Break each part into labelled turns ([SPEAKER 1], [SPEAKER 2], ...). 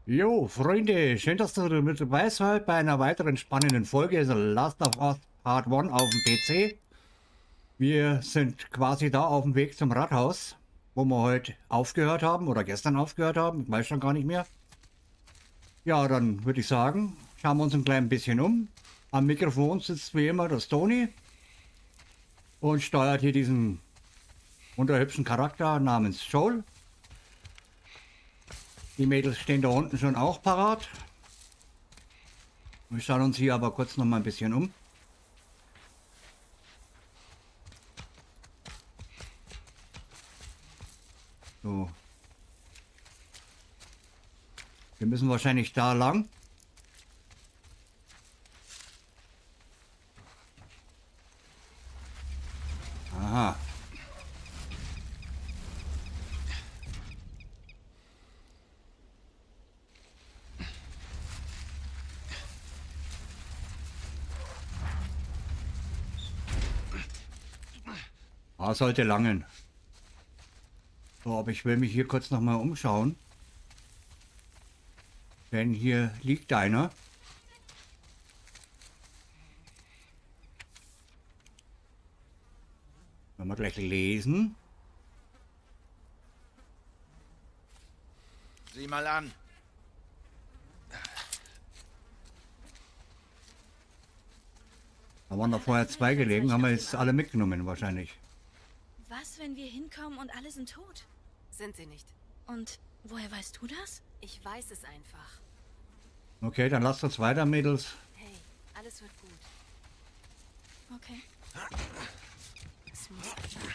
[SPEAKER 1] Jo, Freunde, schön, dass ihr mit dabei seid bei einer weiteren spannenden Folge The Last of Us Part 1 auf dem PC. Wir sind quasi da auf dem Weg zum Rathaus, wo wir heute aufgehört haben oder gestern aufgehört haben, ich weiß schon gar nicht mehr. Ja, dann würde ich sagen, schauen wir uns ein klein bisschen um. Am Mikrofon sitzt wie immer das Toni und steuert hier diesen wunderhübschen Charakter namens Joel. Die Mädels stehen da unten schon auch parat. Wir schauen uns hier aber kurz noch mal ein bisschen um. So. Wir müssen wahrscheinlich da lang. Aha. Sollte langen. So, aber ich will mich hier kurz noch mal umschauen. Denn hier liegt einer. Wenn wir gleich lesen.
[SPEAKER 2] Sieh mal an.
[SPEAKER 1] Da waren da vorher zwei gelegen, haben wir jetzt alle mitgenommen wahrscheinlich.
[SPEAKER 3] Was, wenn wir hinkommen und alle sind tot?
[SPEAKER 4] Sind sie nicht.
[SPEAKER 3] Und woher weißt du das?
[SPEAKER 4] Ich weiß es einfach.
[SPEAKER 1] Okay, dann lasst uns weiter, Mädels.
[SPEAKER 4] Hey, alles wird gut.
[SPEAKER 3] Okay.
[SPEAKER 4] Es muss...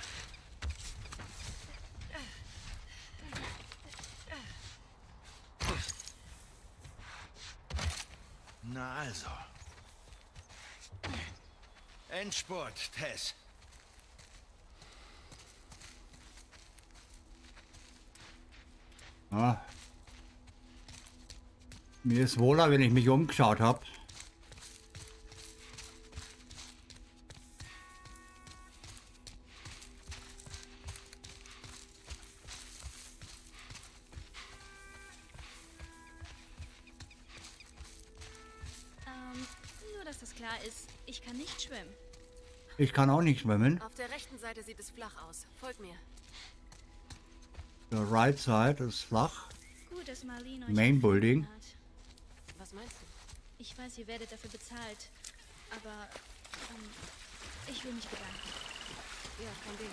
[SPEAKER 2] Na also. Endspurt, Tess.
[SPEAKER 1] Ja. Mir ist wohler, wenn ich mich umgeschaut habe.
[SPEAKER 3] Nur, dass das klar ist, ich kann nicht schwimmen.
[SPEAKER 1] Ich kann auch nicht schwimmen.
[SPEAKER 4] Auf der rechten Seite sieht es flach aus. Folg mir.
[SPEAKER 1] Der right side ist flach.
[SPEAKER 3] Gut, dass Marlene euch
[SPEAKER 1] Main
[SPEAKER 3] gefunden
[SPEAKER 1] Building.
[SPEAKER 3] hat.
[SPEAKER 4] Was meinst du?
[SPEAKER 3] Ich weiß, ihr werdet dafür bezahlt. Aber ich will mich bedanken.
[SPEAKER 4] Ja, kein Ding.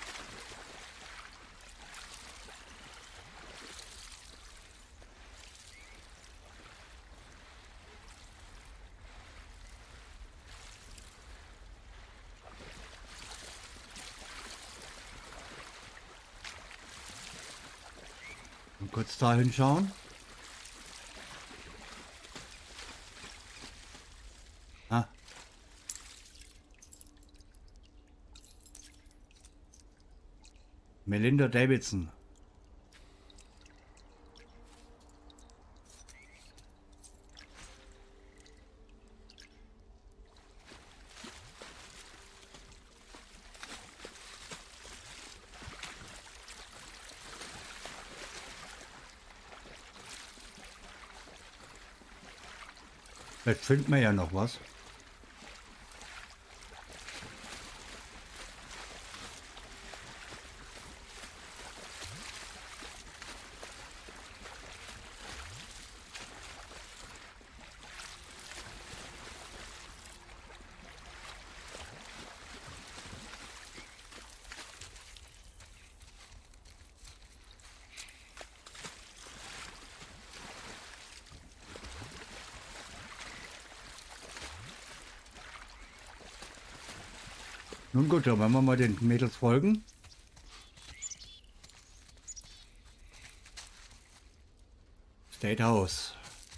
[SPEAKER 1] Und kurz da hinschauen. Ah. Melinda Davidson. Vielleicht finden wir ja noch was. Nun gut, dann wollen wir mal den Mädels folgen. State House.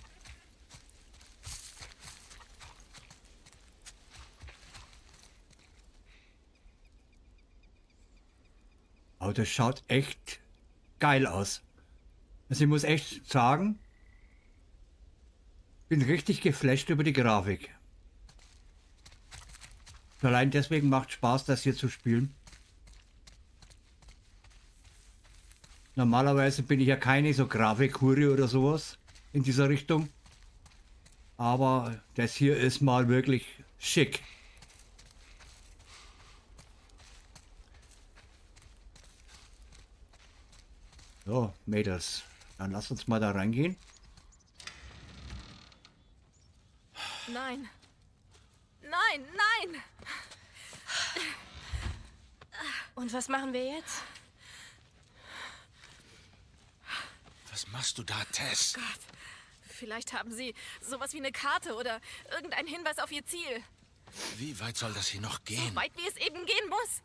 [SPEAKER 1] Aber das schaut echt geil aus. Also ich muss echt sagen, bin richtig geflasht über die Grafik. Allein deswegen macht Spaß, das hier zu spielen. Normalerweise bin ich ja keine so Grafikhure oder sowas. in dieser Richtung. Aber das hier ist mal wirklich schick. So, Mädels, dann lass uns mal da reingehen.
[SPEAKER 4] Nein. Nein, nein!
[SPEAKER 5] Und was machen wir jetzt?
[SPEAKER 2] Was machst du da, Tess?
[SPEAKER 4] Gott. Vielleicht haben sie sowas wie eine Karte oder irgendeinen Hinweis auf ihr Ziel.
[SPEAKER 2] Wie weit soll das hier noch gehen?
[SPEAKER 4] Weit wie es eben gehen muss.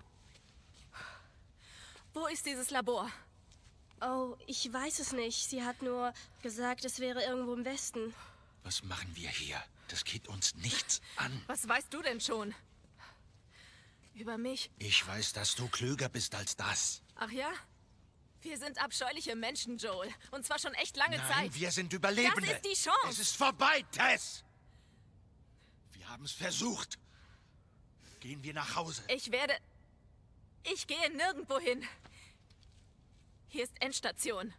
[SPEAKER 4] Wo ist dieses Labor?
[SPEAKER 5] Oh, ich weiß es nicht. Sie hat nur gesagt, es wäre irgendwo im Westen.
[SPEAKER 2] Was machen wir hier? Das geht uns nichts an.
[SPEAKER 4] Was weißt du denn schon? Über mich?
[SPEAKER 2] Ich weiß, dass du klüger bist als das.
[SPEAKER 4] Ach ja? Wir sind abscheuliche Menschen, Joel. Und zwar schon echt lange
[SPEAKER 2] Nein,
[SPEAKER 4] Zeit.
[SPEAKER 2] wir sind Überlebende.
[SPEAKER 4] Das ist die Chance.
[SPEAKER 2] Es ist vorbei, Tess. Wir haben es versucht. Gehen wir nach Hause.
[SPEAKER 4] Ich gehe nirgendwo hin. Hier ist Endstation.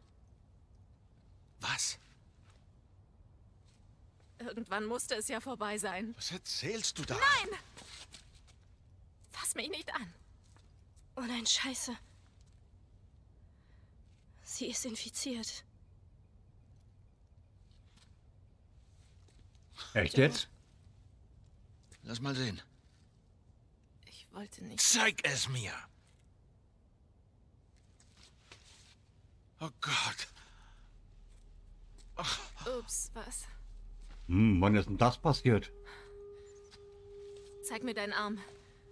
[SPEAKER 2] Was?
[SPEAKER 4] Irgendwann musste es ja vorbei sein.
[SPEAKER 2] Was erzählst du da?
[SPEAKER 4] Nein! Fass mich nicht an.
[SPEAKER 5] Oh nein, Scheiße. Sie ist infiziert.
[SPEAKER 1] Echt jetzt?
[SPEAKER 2] Lass mal sehen.
[SPEAKER 4] Ich wollte nicht.
[SPEAKER 2] Zeig es mir. Oh Gott.
[SPEAKER 4] Ups, was?
[SPEAKER 1] Wann ist denn das passiert?
[SPEAKER 4] Zeig mir deinen Arm.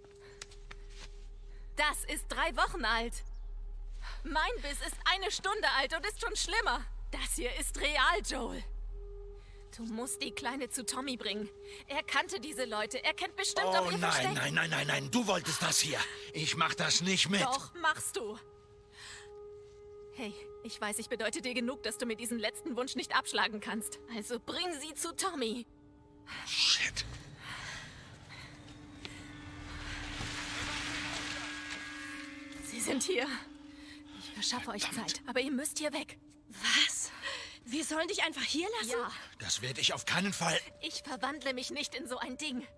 [SPEAKER 4] Das ist 3 Wochen alt. Mein Biss ist 1 Stunde alt und ist schon schlimmer. Das hier ist real, Joel. Du musst die Kleine zu Tommy bringen. Er kannte diese Leute. Er kennt bestimmt auch
[SPEAKER 2] Oh
[SPEAKER 4] ihr
[SPEAKER 2] nein,
[SPEAKER 4] Versteck.
[SPEAKER 2] nein, nein, nein, nein. Du wolltest das hier. Ich mach das nicht mit.
[SPEAKER 4] Doch, machst du. Hey, ich weiß, ich bedeute dir genug, dass du mir diesen letzten Wunsch nicht abschlagen kannst. Also bring sie zu Tommy.
[SPEAKER 2] Shit.
[SPEAKER 4] Sie sind hier. Ich verschaffe euch Zeit, aber ihr müsst hier weg.
[SPEAKER 5] Was? Wir sollen dich einfach hier lassen?
[SPEAKER 4] Ja,
[SPEAKER 2] Das werde ich auf keinen Fall.
[SPEAKER 4] ich verwandle mich nicht in so ein Ding.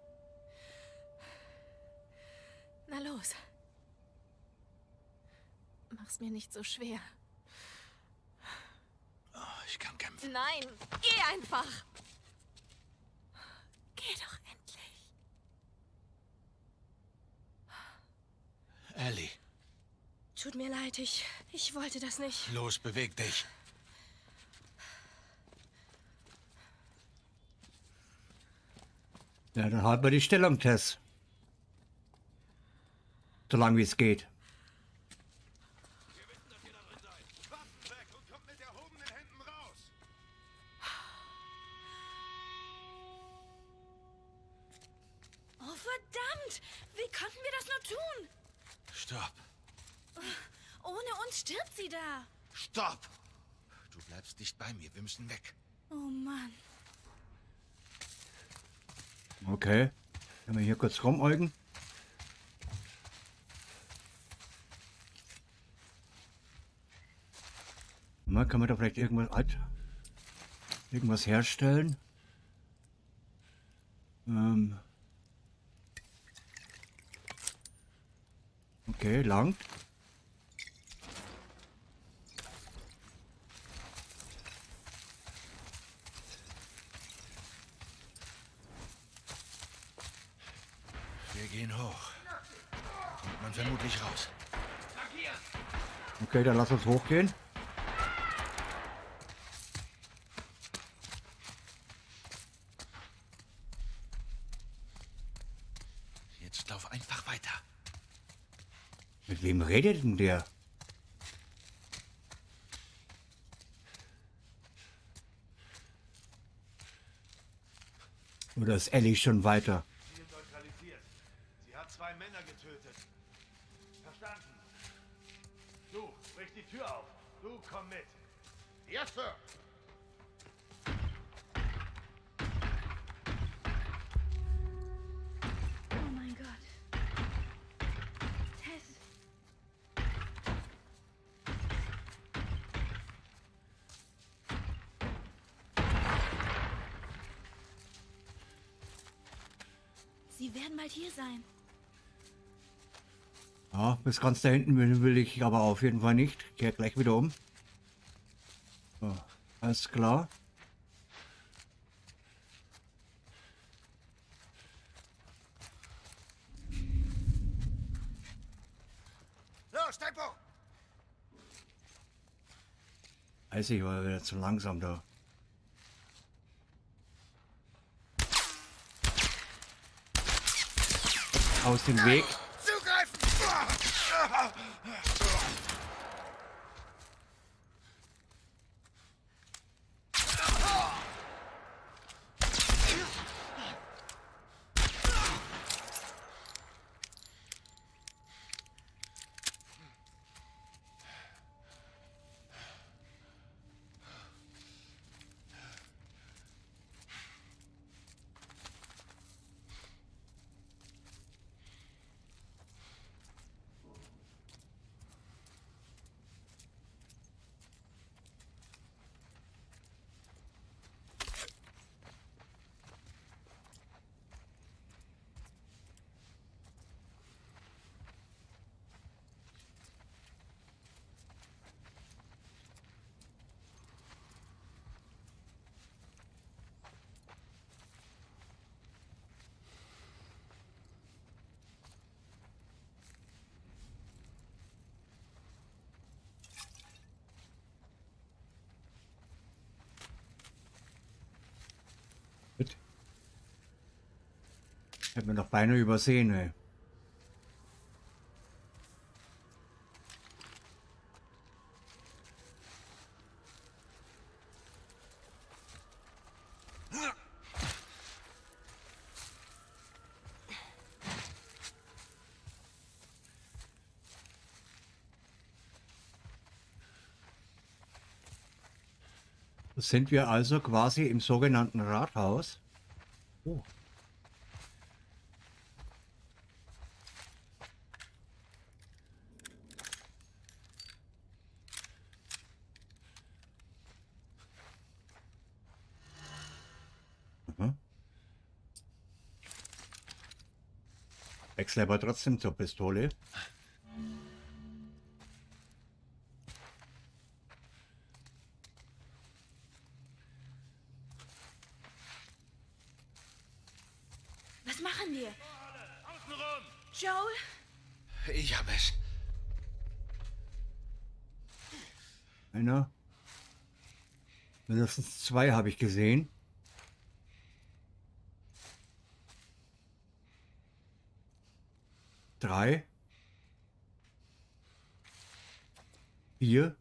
[SPEAKER 4] Na los. Mach's mir nicht so schwer.
[SPEAKER 2] Oh, ich kann kämpfen.
[SPEAKER 4] Nein, geh einfach. Geh doch endlich.
[SPEAKER 2] Ellie,
[SPEAKER 5] Tut mir leid, ich wollte das nicht.
[SPEAKER 2] los, beweg dich.
[SPEAKER 1] Ja, dann halten wir die Stellung, Tess. Solange wie es geht.
[SPEAKER 2] Waffen weg und kommt mit erhobenen Händen raus.
[SPEAKER 5] Oh, verdammt! Wie konnten wir das nur tun?
[SPEAKER 2] Stopp.
[SPEAKER 5] Ohne uns stirbt sie da.
[SPEAKER 2] Stopp. Du bleibst dicht bei mir. Wir müssen weg.
[SPEAKER 5] Oh Mann.
[SPEAKER 1] Okay. Können wir hier kurz rumäugen? Na, kann man da vielleicht irgendwas herstellen? Okay, langt.
[SPEAKER 2] Wir gehen hoch. Kommt man vermutlich raus.
[SPEAKER 1] Okay, dann lass uns hochgehen.
[SPEAKER 2] Jetzt lauf einfach weiter.
[SPEAKER 1] Mit wem redet denn der? Oder ist Ellie schon weiter?
[SPEAKER 6] Ziel neutralisiert. Sie hat 2 Männer getötet. Verstanden. Du, brich die Tür auf. Du, komm mit.
[SPEAKER 2] Yes, Sir.
[SPEAKER 3] Oh mein Gott. Tess. Sie werden bald hier sein.
[SPEAKER 1] Ja, bis ganz da hinten will ich aber auf jeden Fall nicht. Ich kehre gleich wieder um. So, alles klar.
[SPEAKER 2] Los, Tempo!
[SPEAKER 1] Weiß ich, war wieder zu langsam da. Aus dem Weg.
[SPEAKER 2] Zugreifen!
[SPEAKER 1] Gut. Hätten wir doch beinahe übersehen, ey. Sind wir also quasi im sogenannten Rathaus? Oh. Mhm. Wechsle aber trotzdem zur Pistole.
[SPEAKER 3] Was machen wir?
[SPEAKER 6] Außenrum!
[SPEAKER 3] Joel?
[SPEAKER 2] Ich hab es.
[SPEAKER 1] Einer. Mindestens zwei habe ich gesehen. Drei. Vier.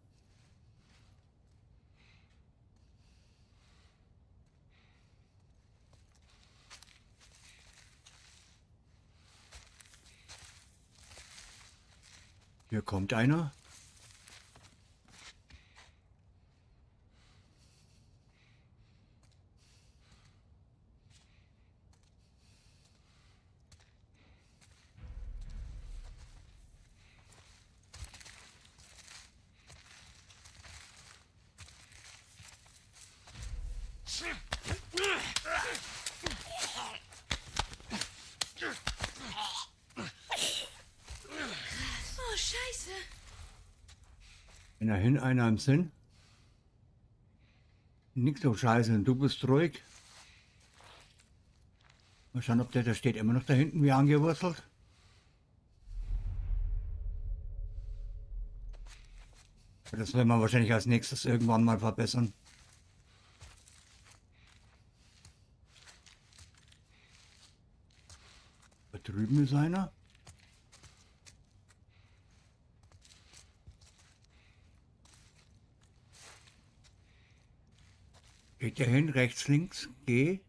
[SPEAKER 1] Hier kommt einer.
[SPEAKER 3] Oh, Scheiße.
[SPEAKER 1] Einer hin, einer im Sinn. Nix so scheiße, du bist ruhig. Mal schauen, ob der steht immer noch da hinten wie angewurzelt. Das werden wir wahrscheinlich als nächstes irgendwann mal verbessern. Da drüben ist einer. Geht der hin, rechts, links, geh.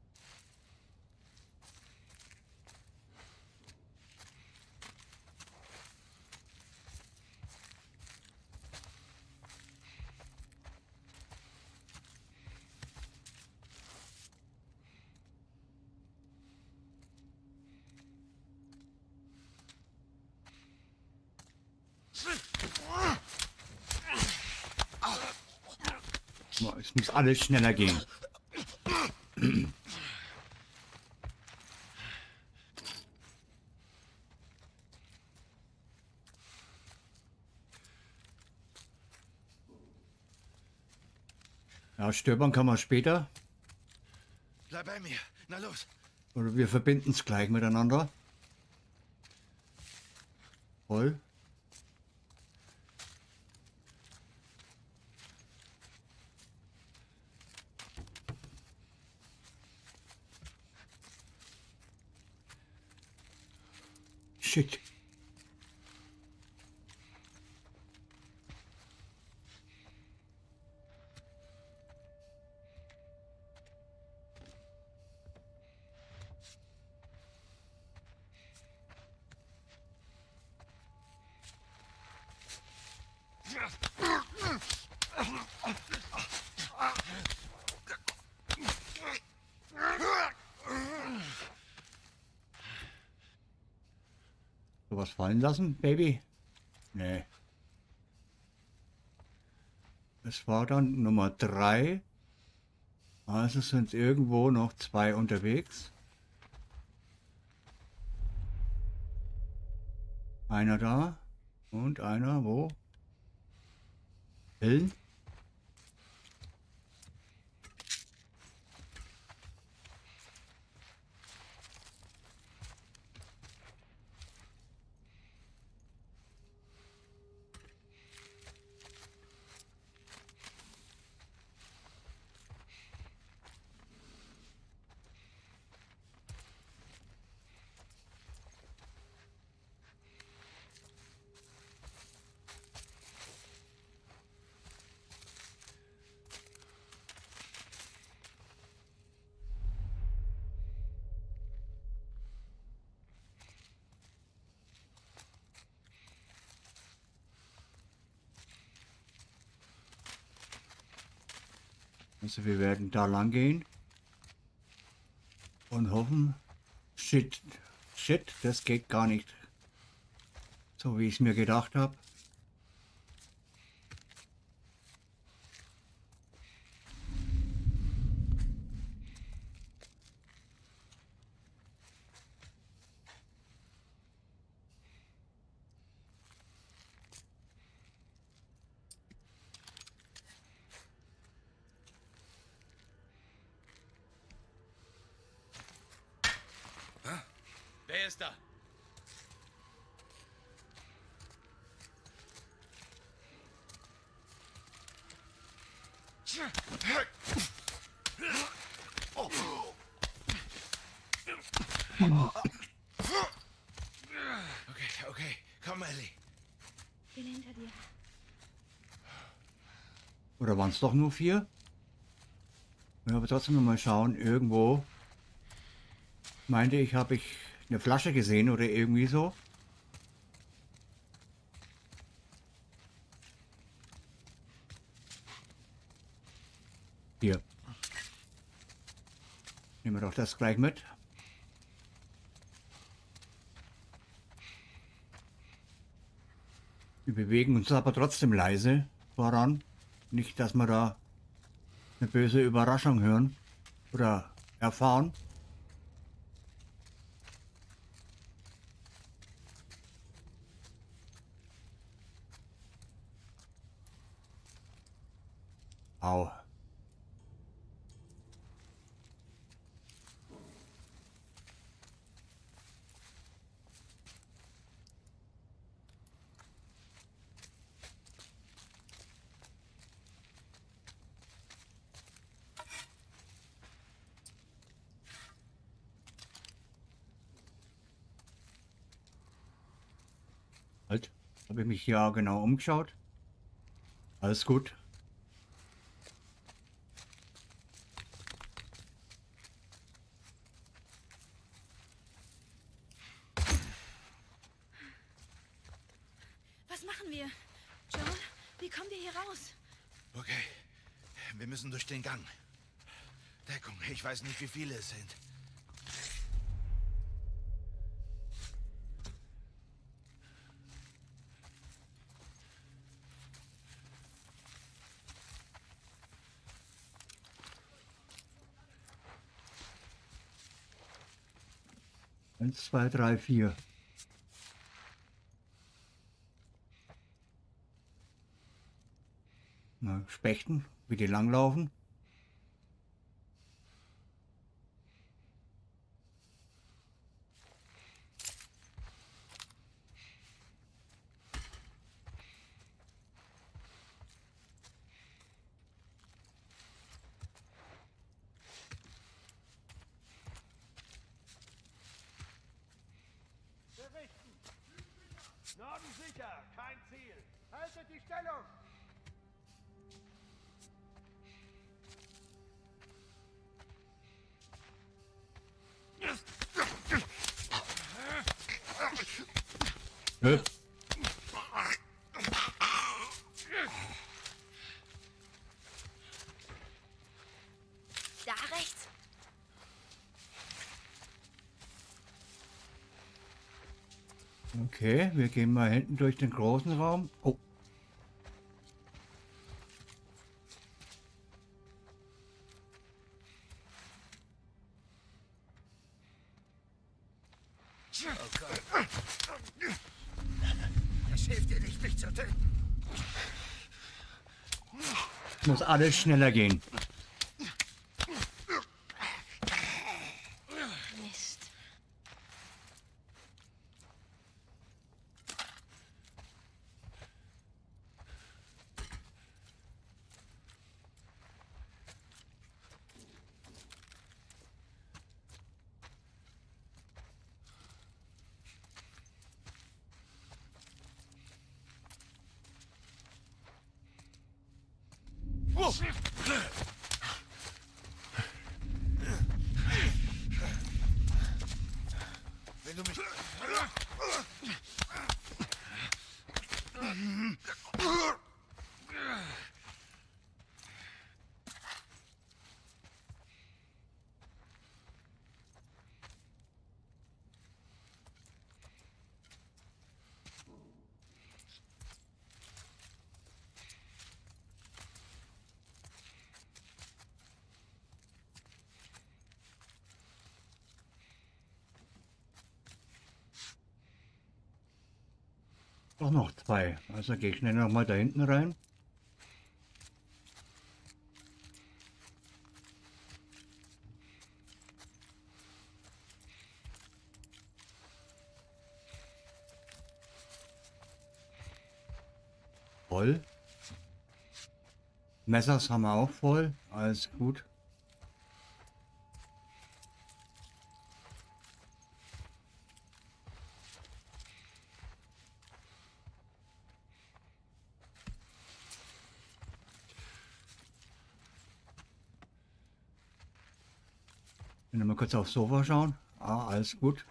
[SPEAKER 1] Es muss alles schneller gehen. Ja, stöbern kann man später.
[SPEAKER 2] Bleib bei mir. Na los.
[SPEAKER 1] Oder wir verbinden es gleich miteinander. Voll. Shit. Sowas fallen lassen, Baby? Nee. Es war dann Nummer 3. Also sind irgendwo noch 2 unterwegs. Einer da und einer wo? Pillen? Also wir werden da lang gehen und hoffen, shit, das geht gar nicht so, wie ich es mir gedacht habe.
[SPEAKER 2] Wer ist da? Okay, komm, Ellie.
[SPEAKER 3] Bin hinter dir.
[SPEAKER 1] Oder waren es doch nur 4? Ja, aber trotzdem noch mal schauen, irgendwo meinte ich, habe ich eine Flasche gesehen oder irgendwie so. Hier. Nehmen wir doch das gleich mit. Wir bewegen uns aber trotzdem leise voran. Nicht, dass wir da eine böse Überraschung hören oder erfahren. Au. Halt, habe ich mich ja genau umgeschaut. Alles gut.
[SPEAKER 3] Was machen wir? Joel, wie kommen wir hier raus?
[SPEAKER 2] Okay, wir müssen durch den Gang. Deckung, ich weiß nicht, wie viele es sind.
[SPEAKER 1] Eins, zwei, drei, 4. Na, Spechten, wie die langlaufen.
[SPEAKER 6] Norden sicher, kein Ziel. Haltet die Stellung.
[SPEAKER 5] Da rechts.
[SPEAKER 1] Okay, wir gehen mal hinten durch den großen Raum. Oh.
[SPEAKER 2] Es hilft dir nicht, mich zu töten.
[SPEAKER 1] Muss alles schneller gehen.
[SPEAKER 5] Mist.
[SPEAKER 2] Wenn du mich...
[SPEAKER 1] Doch noch zwei. Also gehe ich schnell noch mal da hinten rein. Voll. Messers haben wir auch voll. Alles gut. Wenn wir mal kurz aufs Sofa schauen. Ah, alles gut.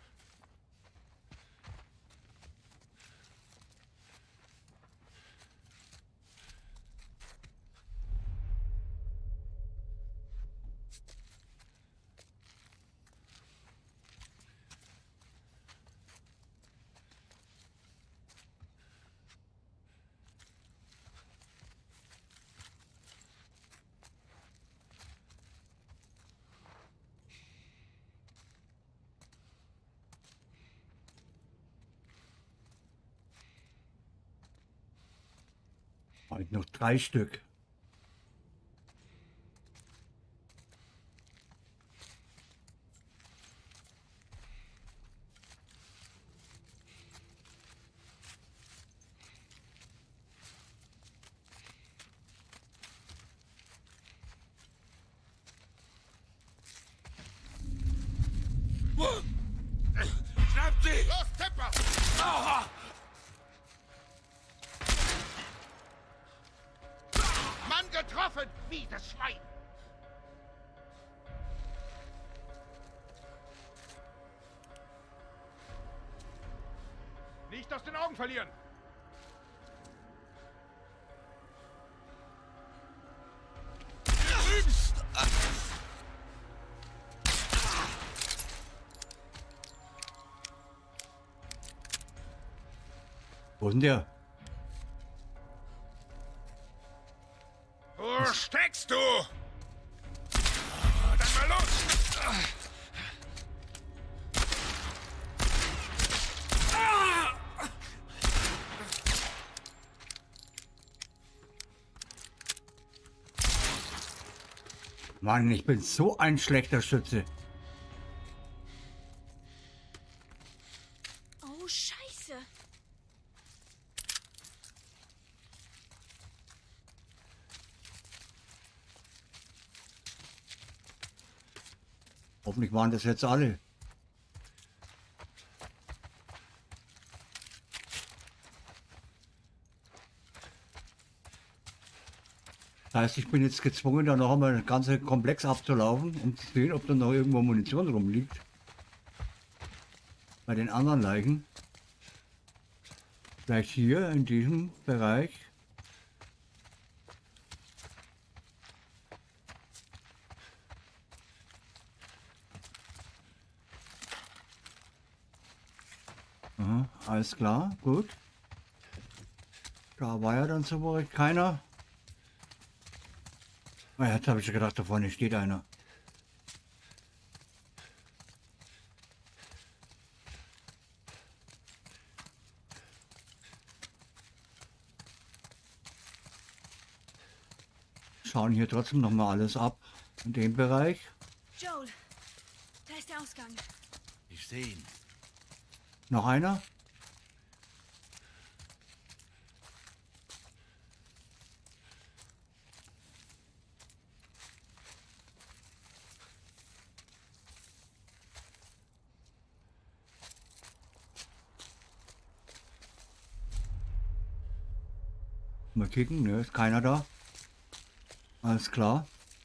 [SPEAKER 1] Heute noch 3 Stück.
[SPEAKER 2] Schnappt sie! Los, Temper! Aua! Mann getroffen! Wie das Schwein!
[SPEAKER 6] Nicht aus den Augen verlieren.
[SPEAKER 1] Wo ist denn der?
[SPEAKER 2] Wo steckst du? Dann mal los!
[SPEAKER 1] Mann, ich bin so ein schlechter Schütze.
[SPEAKER 5] Oh, Scheiße.
[SPEAKER 1] Hoffentlich waren das jetzt alle. Das heißt, ich bin jetzt gezwungen, da noch einmal den ganzen Komplex abzulaufen, um zu sehen, ob da noch irgendwo Munition rumliegt. Bei den anderen Leichen. Vielleicht hier in diesem Bereich. Aha, alles klar, gut. Da war ja dann so keiner. Oh, jetzt habe ich schon gedacht, da vorne steht einer. Schauen hier trotzdem noch mal alles ab in dem Bereich.
[SPEAKER 3] Joel, da ist der Ausgang.
[SPEAKER 2] Ich sehe ihn.
[SPEAKER 1] Noch einer? Mal kicken, ne, ist keiner da. Alles klar.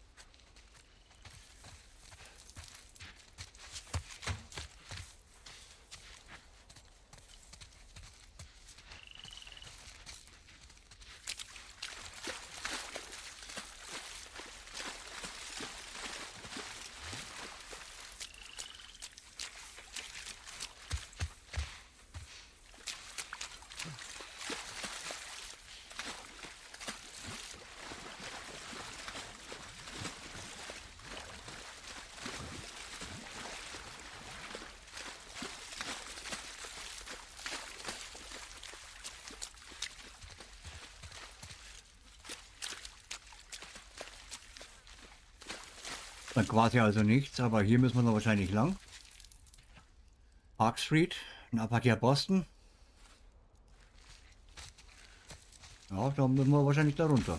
[SPEAKER 1] Dann quasi also nichts, aber hier müssen wir noch wahrscheinlich lang. Park Street, Navajo Boston. Ja, da müssen wir wahrscheinlich da runter.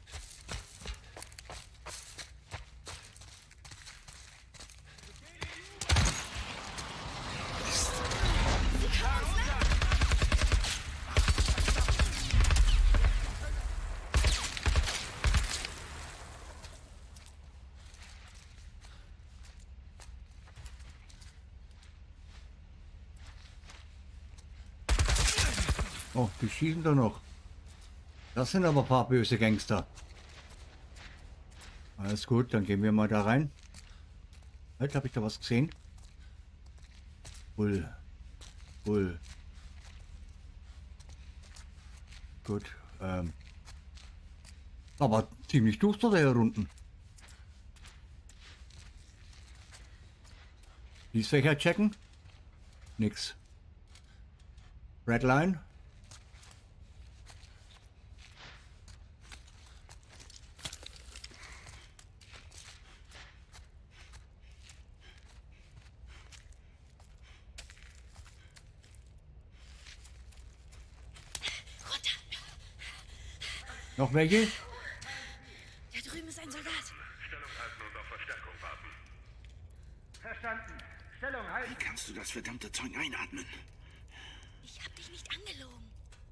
[SPEAKER 1] Oh, die schießen da noch. Das sind aber ein paar böse Gangster. Alles gut, dann gehen wir mal da rein. Halt, habe ich da was gesehen? Bull. Bull. Gut, aber ziemlich duster da hier unten. Schließfächer checken? Nix. Redline. Noch welche?
[SPEAKER 3] Da drüben ist ein Soldat.
[SPEAKER 6] Stellung halten und auf Verstärkung warten. Verstanden. Stellung halten.
[SPEAKER 2] Wie kannst du das verdammte Zeug einatmen?
[SPEAKER 3] Ich hab dich nicht angelogen.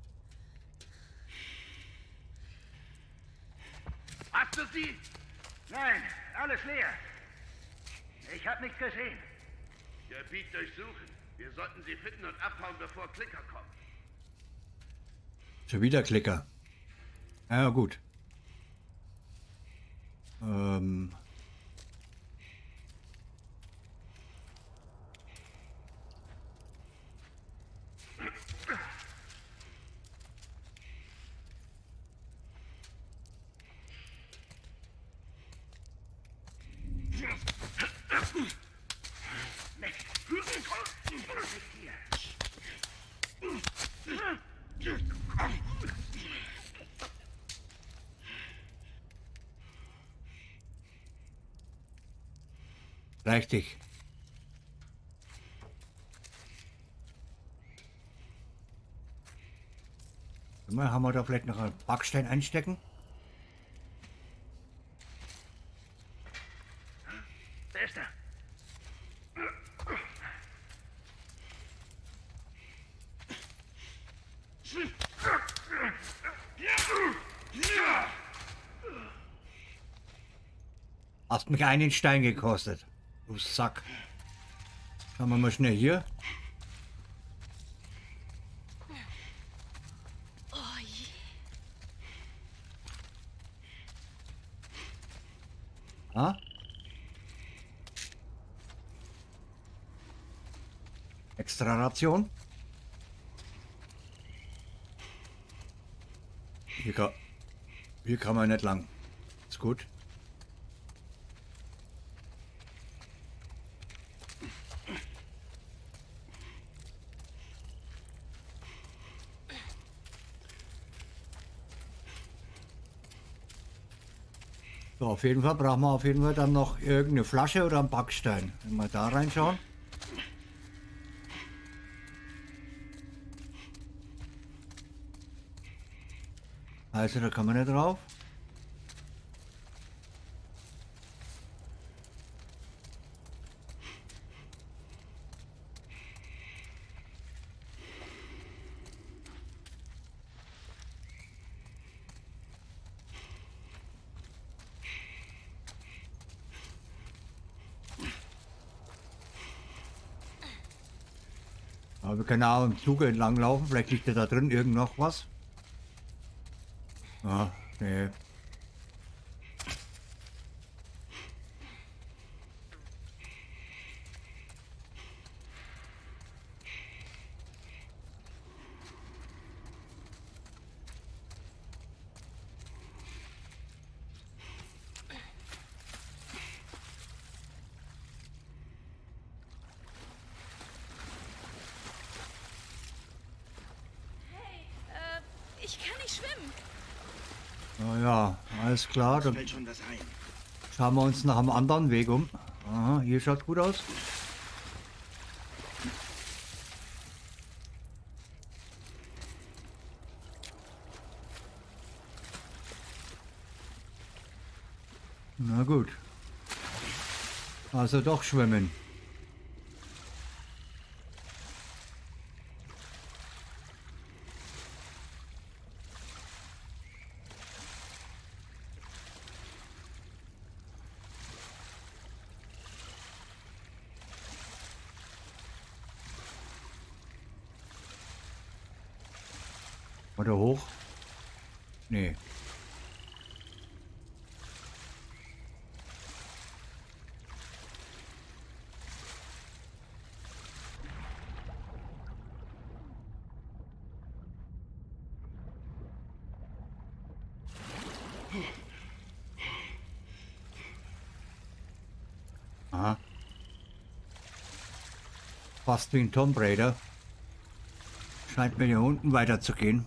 [SPEAKER 6] Hast du sie? Nein, alles leer. Ich habe nichts gesehen. Gebiet durchsuchen. Wir sollten sie finden und abhauen, bevor Klicker kommen.
[SPEAKER 1] Schon wieder Klicker. Ja, gut. Richtig. Haben wir da vielleicht noch einen Backstein einstecken?
[SPEAKER 6] Wer ist da?
[SPEAKER 1] Hast mich einen Stein gekostet. Du Sack. Schauen wir mal schnell hier.
[SPEAKER 3] Oh je.
[SPEAKER 1] Ah? Extra Ration. Hier kann man nicht lang. Ist gut. So, auf jeden Fall brauchen wir auf jeden Fall dann noch irgendeine Flasche oder einen Backstein. Wenn wir da reinschauen. Also da kann man nicht drauf. Aber wir können auch im Zuge entlang laufen. Vielleicht liegt ja da drin irgend noch was. Ah, nee.
[SPEAKER 3] Ich kann nicht schwimmen.
[SPEAKER 1] Na ja, alles klar. Dann
[SPEAKER 2] Fällt schon was ein.
[SPEAKER 1] schauen wir uns nach einem anderen Weg um. Aha, hier schaut gut aus. Na gut. Also doch schwimmen. Oder hoch? Nee. Aha. Fast wie ein Tomb Raider. Scheint mir hier unten weiterzugehen.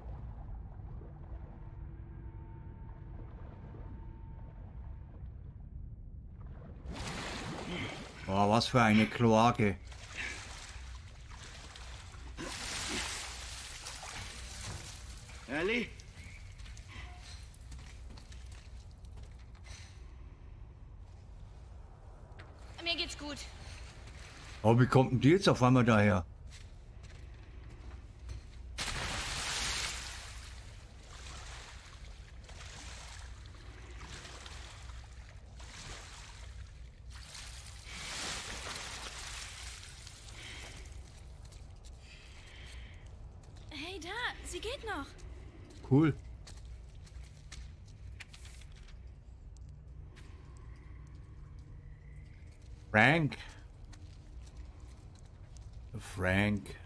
[SPEAKER 1] Oh, was für eine Kloake.
[SPEAKER 2] Ellie?
[SPEAKER 3] Mir geht's gut.
[SPEAKER 1] Oh, wie kommt denn die jetzt auf einmal daher?
[SPEAKER 3] Hey, da, sie geht noch.
[SPEAKER 1] Cool. Frank. Frank.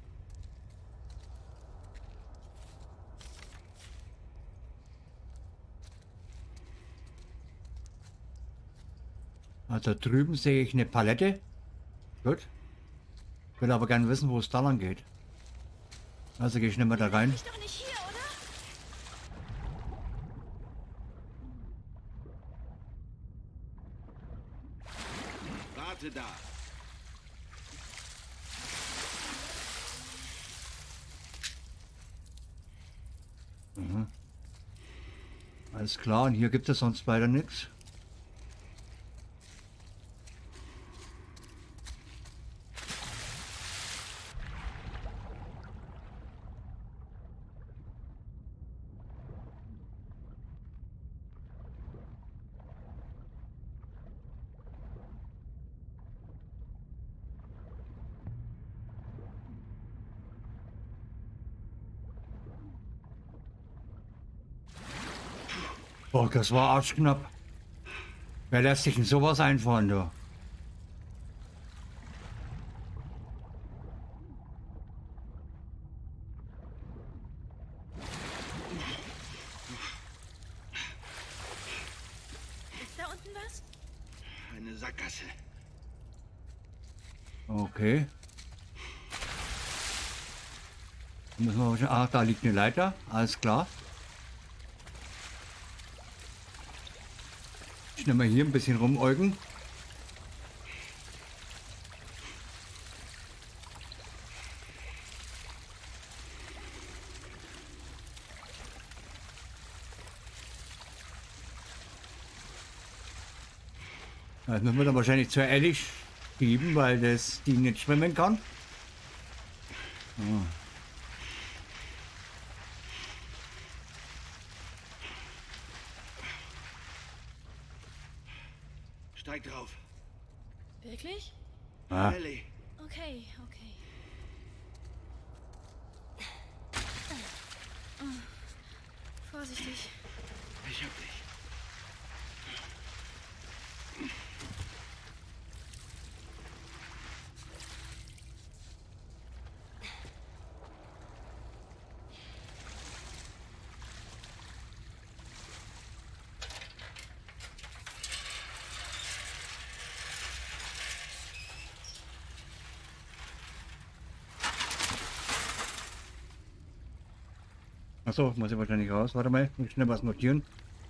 [SPEAKER 1] Da drüben sehe ich eine Palette. Gut. Will aber gerne wissen, wo es da lang geht. Also gehe ich nicht mehr da rein.
[SPEAKER 3] Ich doch nicht hier, oder?
[SPEAKER 2] Warte da.
[SPEAKER 1] Alles klar, und hier gibt es sonst weiter nichts. Oh, das war arschknapp. Wer lässt sich denn sowas einfallen, du?
[SPEAKER 3] Ist da unten was?
[SPEAKER 6] Eine Sackgasse.
[SPEAKER 1] Okay. Müssen wir wahrscheinlich- Ah, da liegt eine Leiter. Alles klar. Schnell mal hier ein bisschen rumäugen. Das müssen wir dann wahrscheinlich zur Ellie schieben, weil das Ding nicht schwimmen kann. So.
[SPEAKER 6] Steig drauf.
[SPEAKER 5] Wirklich?
[SPEAKER 1] Ah,
[SPEAKER 6] Ellie.
[SPEAKER 3] Okay, okay.
[SPEAKER 5] Vorsichtig.
[SPEAKER 6] Ich hab dich.
[SPEAKER 1] achso, muss ich wahrscheinlich raus. Warte mal, muss schnell was notieren.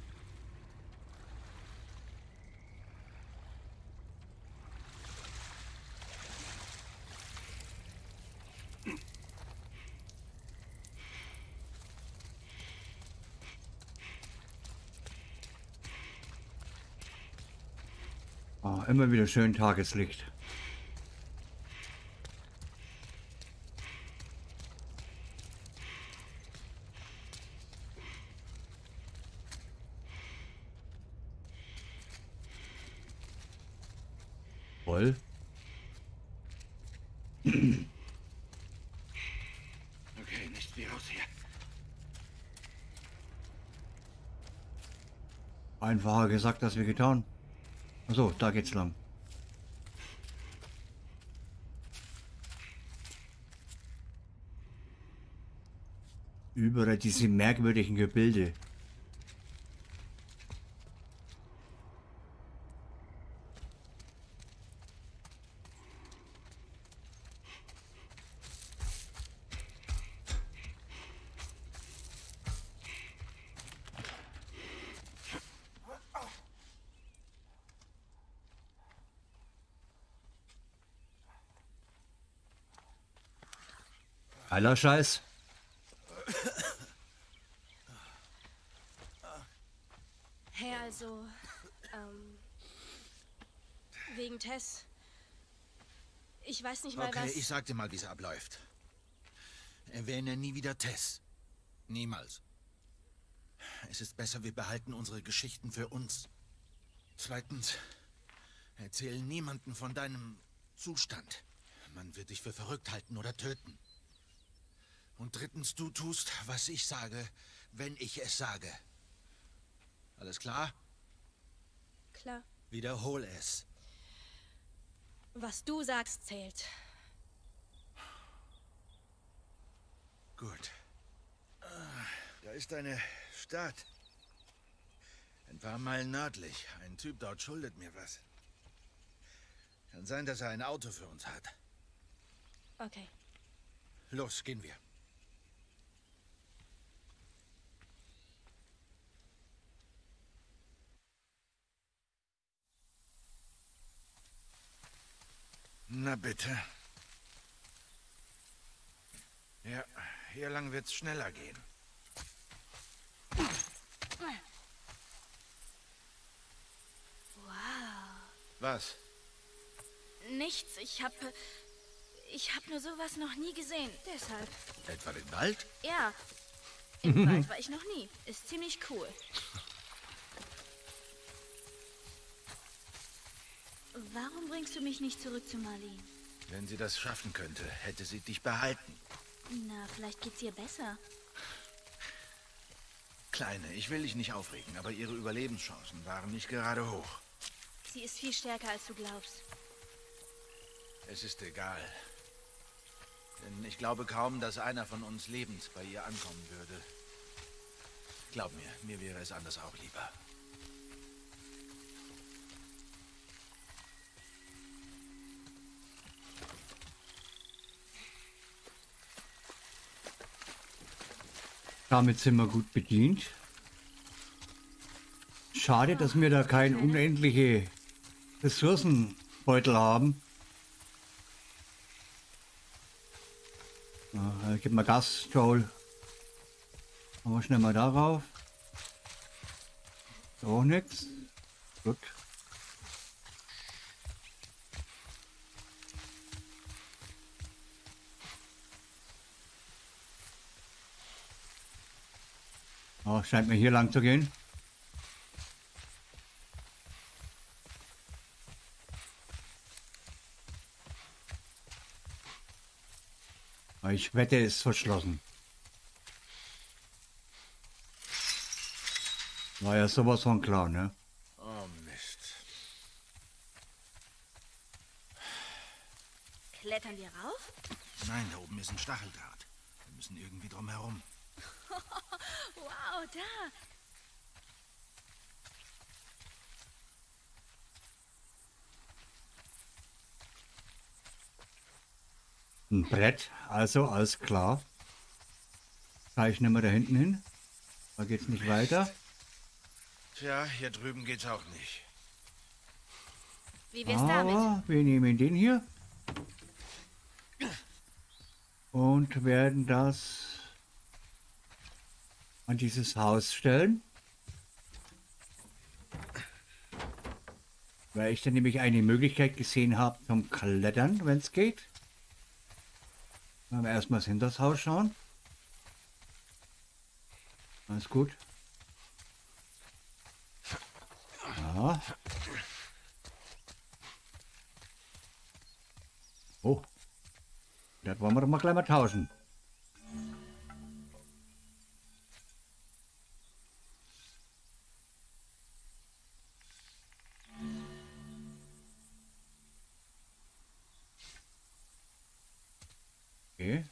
[SPEAKER 1] Ah, immer wieder schön Tageslicht. Voll.
[SPEAKER 6] Okay, nicht wie raus hier.
[SPEAKER 1] Einfacher gesagt, als wir getan. Achso, da geht's lang. Überall diese merkwürdigen Gebilde. Aller Scheiß.
[SPEAKER 5] Hey, also, wegen Tess. Ich weiß nicht mal
[SPEAKER 2] Okay,
[SPEAKER 5] was.
[SPEAKER 2] ich sag dir mal, wie es abläuft. Erwähne nie wieder Tess. Niemals. Es ist besser, wir behalten unsere Geschichten für uns. Zweitens, erzähl niemanden von deinem Zustand. Man wird dich für verrückt halten oder töten. Und drittens, du tust, was ich sage, wenn ich es sage. Alles klar?
[SPEAKER 5] Klar.
[SPEAKER 2] Wiederhol es.
[SPEAKER 5] Was du sagst, zählt.
[SPEAKER 2] Gut.
[SPEAKER 6] Da ist eine Stadt. Ein paar Meilen nördlich. Ein Typ dort schuldet mir was. Kann sein, dass er ein Auto für uns hat.
[SPEAKER 5] Okay.
[SPEAKER 2] Los, gehen wir.
[SPEAKER 6] Na bitte. Ja, hier lang wird's schneller gehen. Was?
[SPEAKER 3] Nichts, ich hab nur sowas noch nie gesehen.
[SPEAKER 5] Deshalb.
[SPEAKER 2] Etwa den Wald?
[SPEAKER 3] Ja, im Wald war ich noch nie. Ist ziemlich cool. Warum bringst du mich nicht zurück zu Marlene?
[SPEAKER 6] Wenn sie das schaffen könnte, hätte sie dich behalten.
[SPEAKER 3] Na, vielleicht geht's ihr besser.
[SPEAKER 2] Kleine, ich will dich nicht aufregen, aber ihre Überlebenschancen waren nicht gerade hoch.
[SPEAKER 5] Sie ist viel stärker, als du glaubst.
[SPEAKER 2] Es ist egal. Denn ich glaube kaum, dass einer von uns lebend bei ihr ankommen würde. Glaub mir, mir wäre es anders auch lieber.
[SPEAKER 1] Damit sind wir gut bedient. Schade, dass wir da keinen unendliche Ressourcenbeutel haben. Gib mal Gas, Joel. Machen wir schnell mal darauf. Auch nichts. Gut. Oh, scheint mir hier lang zu gehen. Ich wette, es ist verschlossen. War ja sowas von klar, ne?
[SPEAKER 2] Oh Mist.
[SPEAKER 5] Klettern wir rauf?
[SPEAKER 2] Nein, da oben ist ein Stacheldraht. Wir müssen irgendwie drum herum.
[SPEAKER 5] Wow, da.
[SPEAKER 1] Ein Brett, also alles klar. Zeichnen wir da hinten hin. Da geht's nicht weiter.
[SPEAKER 2] Tja, hier drüben geht's auch nicht.
[SPEAKER 5] Wie wär's damit?
[SPEAKER 1] Aber wir nehmen den hier. Und werden das an dieses Haus stellen. Weil ich dann nämlich eine Möglichkeit gesehen habe zum Klettern, wenn es geht. Wollen wir erstmal hinter das Haus schauen. Alles gut. Ja. Oh. Das wollen wir doch mal gleich mal tauschen. Okay.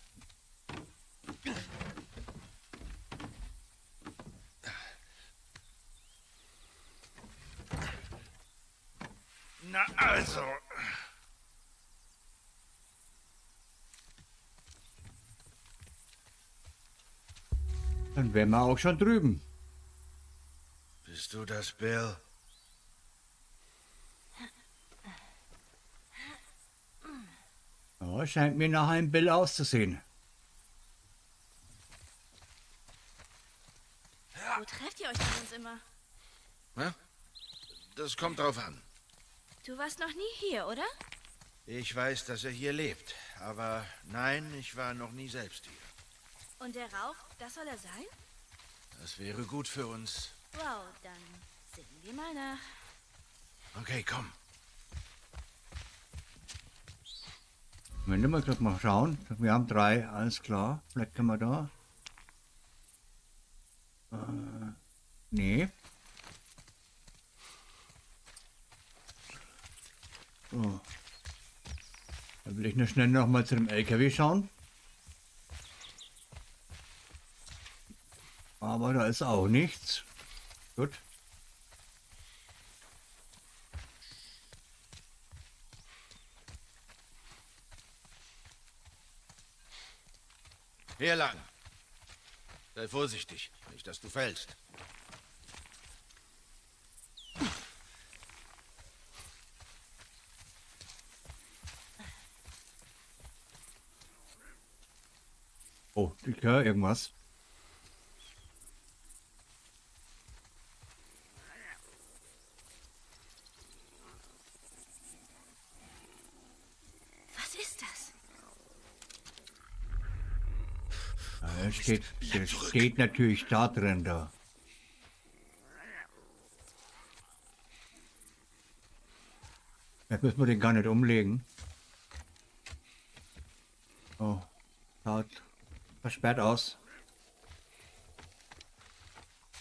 [SPEAKER 2] Na also.
[SPEAKER 1] Dann wären wir auch schon drüben.
[SPEAKER 2] Bist du das, Bill?
[SPEAKER 1] Ja, scheint mir nach einem Bill auszusehen.
[SPEAKER 5] Wo trefft ihr euch denn sonst immer?
[SPEAKER 2] Na? Das kommt drauf an.
[SPEAKER 5] Du warst noch nie hier, oder?
[SPEAKER 2] Ich weiß, dass er hier lebt. Aber nein, ich war noch nie selbst hier.
[SPEAKER 5] Und der Rauch, das soll er sein?
[SPEAKER 2] Das wäre gut für uns.
[SPEAKER 5] Wow, dann sehen wir mal nach.
[SPEAKER 2] Okay, komm.
[SPEAKER 1] Wenn wir mal gerade mal schauen. Wir haben 3, alles klar. Vielleicht können wir da. Nee. So. Dann will ich nur schnell noch mal zu dem LKW schauen. Aber da ist auch nichts. Gut.
[SPEAKER 2] Hier lang. Sei vorsichtig, nicht, dass du fällst.
[SPEAKER 1] Oh, ich höre irgendwas.
[SPEAKER 5] Was ist das?
[SPEAKER 1] Der steht natürlich da drin da. Jetzt müssen wir den gar nicht umlegen. Oh, schaut versperrt aus.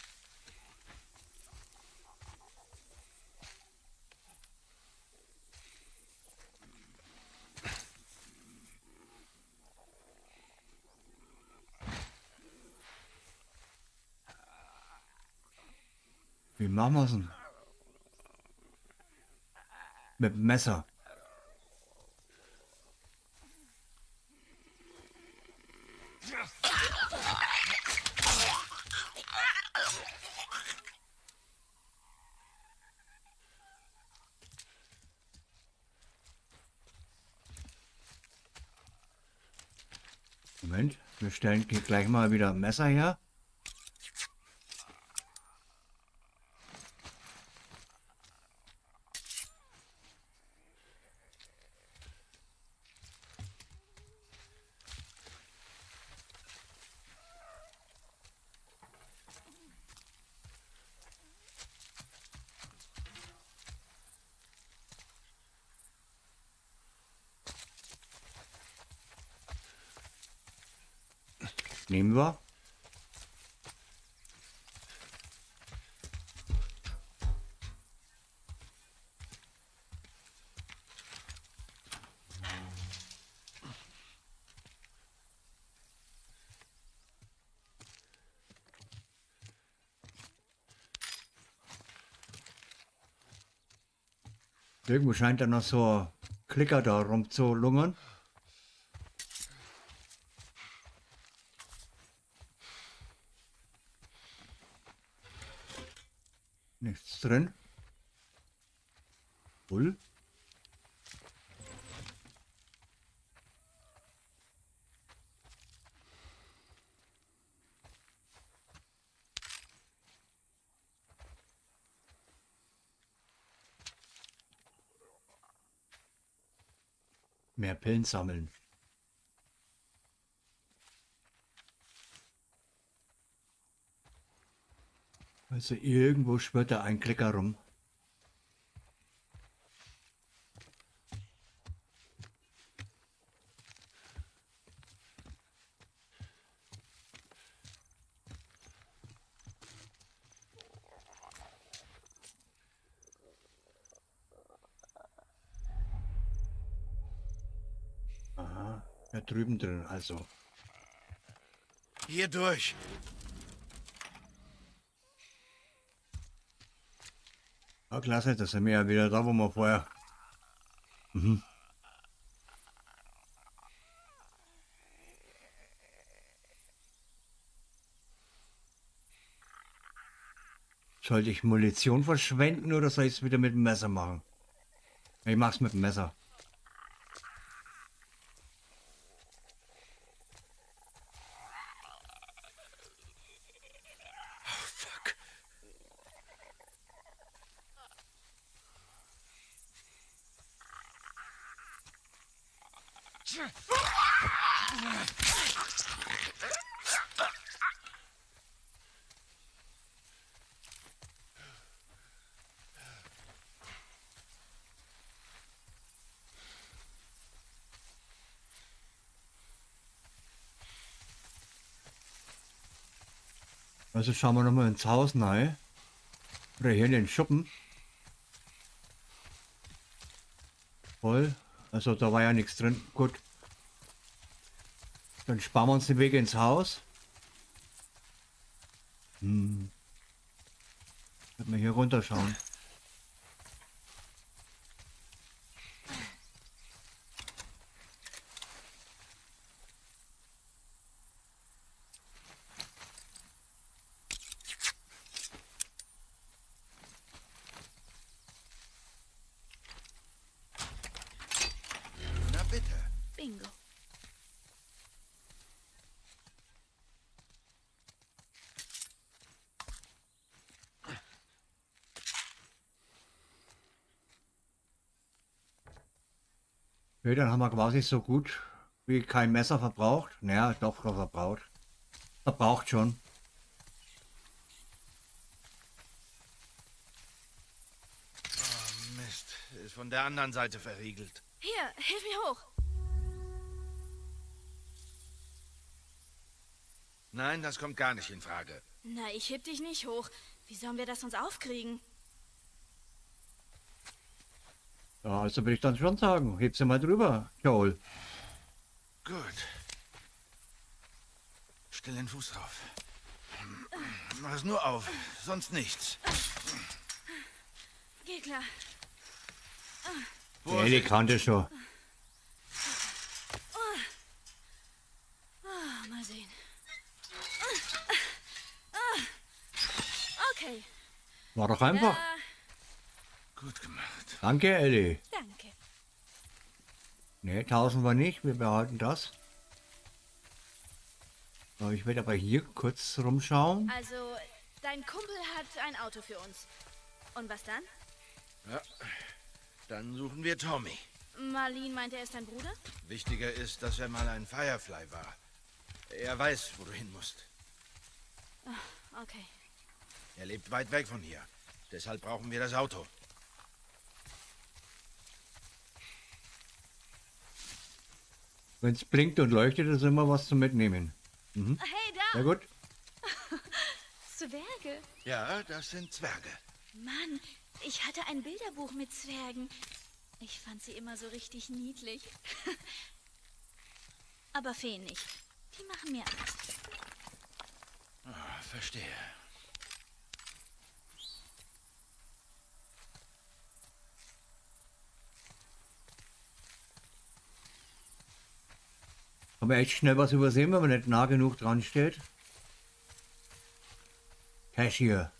[SPEAKER 1] Wie machen wir es denn? Mit dem Messer. Moment, wir stellen hier gleich mal wieder ein Messer her. Nehmen wir. Irgendwo scheint da noch so ein Klicker da rumzulungern. Nichts drin. Cool. Mehr Pillen sammeln. Also irgendwo schwirrt da ein Klicker rum. Aha, da drüben drin also.
[SPEAKER 2] Hier durch.
[SPEAKER 1] Ah, klasse, das sind wir ja wieder da, wo wir vorher... Mhm. Sollte ich Munition verschwenden oder soll ich es wieder mit dem Messer machen? Ich mach's mit dem Messer.
[SPEAKER 2] Fuck.
[SPEAKER 1] Also schauen wir nochmal ins Haus rein. Oder hier in den Schuppen. Voll. Also da war ja nichts drin. Gut. Dann sparen wir uns den Weg ins Haus. Werden wir hier runterschauen.
[SPEAKER 2] Na bitte.
[SPEAKER 3] Bingo.
[SPEAKER 1] Okay, dann haben wir quasi so gut wie kein Messer verbraucht. Naja, doch verbraucht. Verbraucht schon.
[SPEAKER 2] Oh, Mist. Ist von der anderen Seite verriegelt.
[SPEAKER 3] Hier, hilf mir hoch.
[SPEAKER 2] Nein, das kommt gar nicht in Frage.
[SPEAKER 3] Na, ich heb dich nicht hoch. Wie sollen wir das uns aufkriegen?
[SPEAKER 1] Ja, also würde ich dann schon sagen, heb sie mal drüber, Joel.
[SPEAKER 2] Gut. Stell den Fuß drauf. Mach es nur auf, sonst nichts.
[SPEAKER 3] Geh klar.
[SPEAKER 1] Ja, die kannte schon.
[SPEAKER 3] Oh, mal sehen. Okay.
[SPEAKER 1] War doch einfach.
[SPEAKER 2] Gut gemacht.
[SPEAKER 1] Danke, Ellie.
[SPEAKER 3] Danke.
[SPEAKER 1] Ne, 1000 war nicht. Wir behalten das. So, ich werde aber hier kurz rumschauen.
[SPEAKER 3] Also, dein Kumpel hat ein Auto für uns. Und was dann?
[SPEAKER 2] Ja, dann suchen wir Tommy.
[SPEAKER 3] Marlene meint, er ist dein Bruder?
[SPEAKER 2] Wichtiger ist, dass er mal ein Firefly war. Er weiß, wo du hin musst.
[SPEAKER 3] Okay.
[SPEAKER 2] Er lebt weit weg von hier. Deshalb brauchen wir das Auto.
[SPEAKER 1] Wenn es blinkt und leuchtet, ist immer was zum Mitnehmen.
[SPEAKER 3] Hey, da!
[SPEAKER 1] Sehr gut.
[SPEAKER 3] Zwerge.
[SPEAKER 2] Ja, das sind Zwerge.
[SPEAKER 3] Mann, ich hatte ein Bilderbuch mit Zwergen. Ich fand sie immer so richtig niedlich. Aber Feen nicht. Die machen mir Angst.
[SPEAKER 2] Ah, verstehe.
[SPEAKER 1] Kann man echt schnell was übersehen, wenn man nicht nah genug dran steht. Cashier.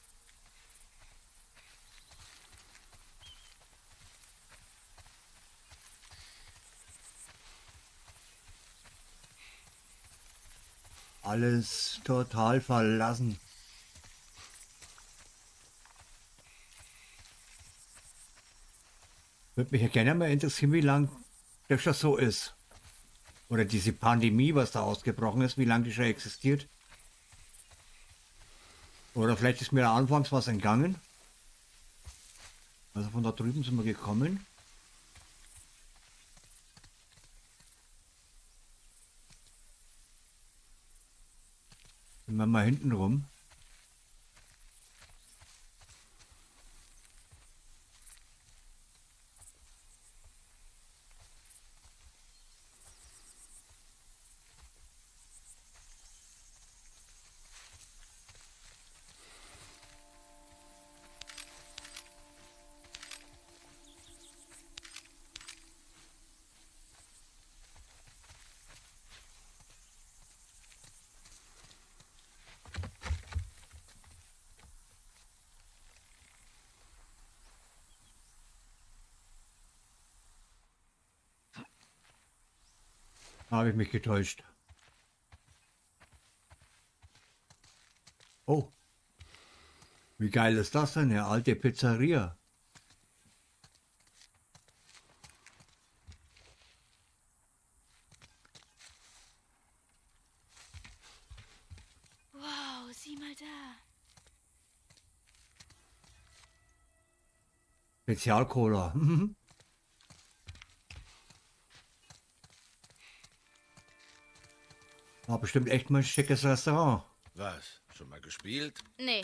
[SPEAKER 1] Alles total verlassen. Würde mich ja gerne mal interessieren, wie lange das schon so ist. Oder diese Pandemie, was da ausgebrochen ist, wie lange die schon existiert. Oder vielleicht ist mir anfangs was entgangen. Also von da drüben sind wir gekommen. Sind wir mal hinten rum. Habe ich mich getäuscht. Oh. Wie geil ist das denn? Eine alte Pizzeria.
[SPEAKER 3] Wow, sieh mal da.
[SPEAKER 1] Spezialcola. War bestimmt echt mal ein schickes Restaurant.
[SPEAKER 2] Was? Schon mal gespielt?
[SPEAKER 3] Nee.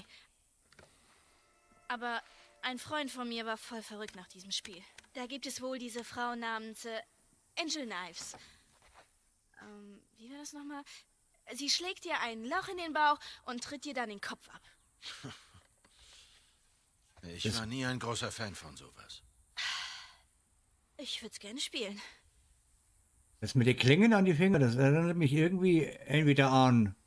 [SPEAKER 3] Aber ein Freund von mir war voll verrückt nach diesem Spiel. Da gibt es wohl diese Frau namens Angel Knives. Wie war das nochmal? Sie schlägt dir ein Loch in den Bauch und tritt dir dann den Kopf ab.
[SPEAKER 2] Ich war nie ein großer Fan von sowas.
[SPEAKER 3] Ich würde es gerne spielen.
[SPEAKER 1] Das mit den Klingen an die Finger, das erinnert mich irgendwie entweder an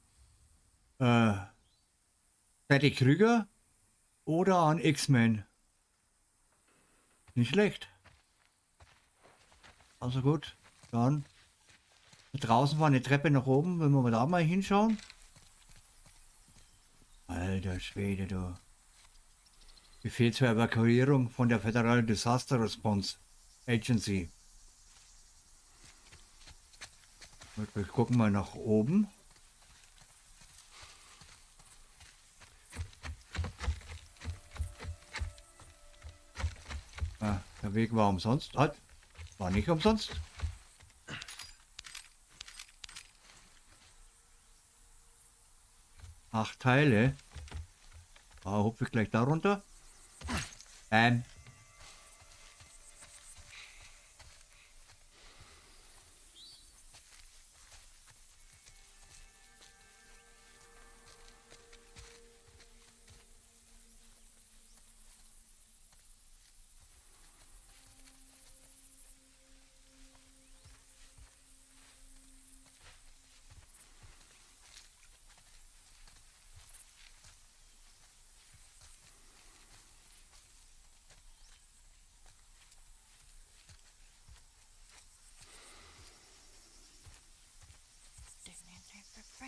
[SPEAKER 1] Freddy Krüger oder an X-Men. Nicht schlecht. Also gut, dann. Draußen war eine Treppe nach oben, wenn wir mal da mal hinschauen. Alter Schwede, du. Befehl zur Evakuierung von der Federal Disaster Response Agency. Wir gucken mal nach oben. Ah, der Weg war umsonst. Halt, war nicht umsonst. Acht Teile. Ah, hupfe ich gleich darunter.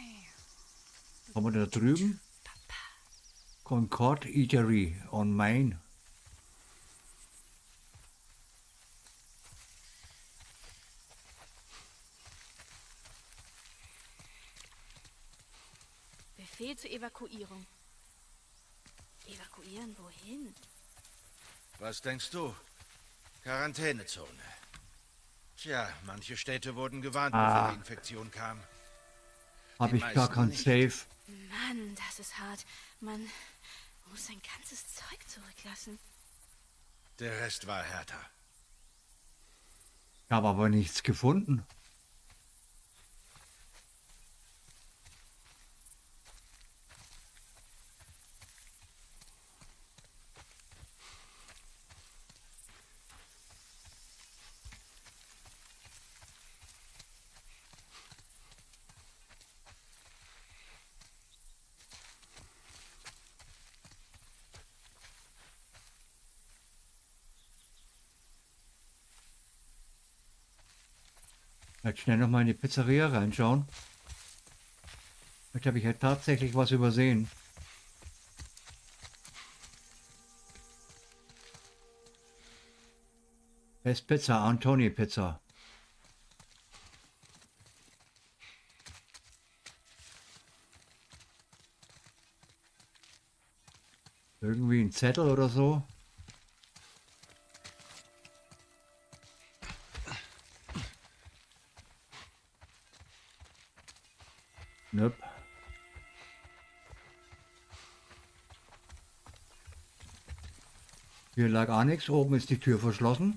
[SPEAKER 1] Haben wir da drüben? Concord Eatery on Main.
[SPEAKER 3] Befehl zur Evakuierung. Evakuieren wohin?
[SPEAKER 2] Was denkst du? Quarantänezone. Tja, manche Städte wurden gewarnt, bevor die Infektion kam.
[SPEAKER 1] Habe ich gar kein Safe.
[SPEAKER 3] Mann, das ist hart. Man muss sein ganzes Zeug zurücklassen.
[SPEAKER 2] Der Rest war härter.
[SPEAKER 1] Ich habe aber nichts gefunden. Jetzt schnell noch mal in die Pizzeria reinschauen. Jetzt habe ich ja tatsächlich was übersehen. Best Pizza, Antoni Pizza. Irgendwie ein Zettel oder so. Nope. Hier lag auch nichts. Oben ist die Tür verschlossen.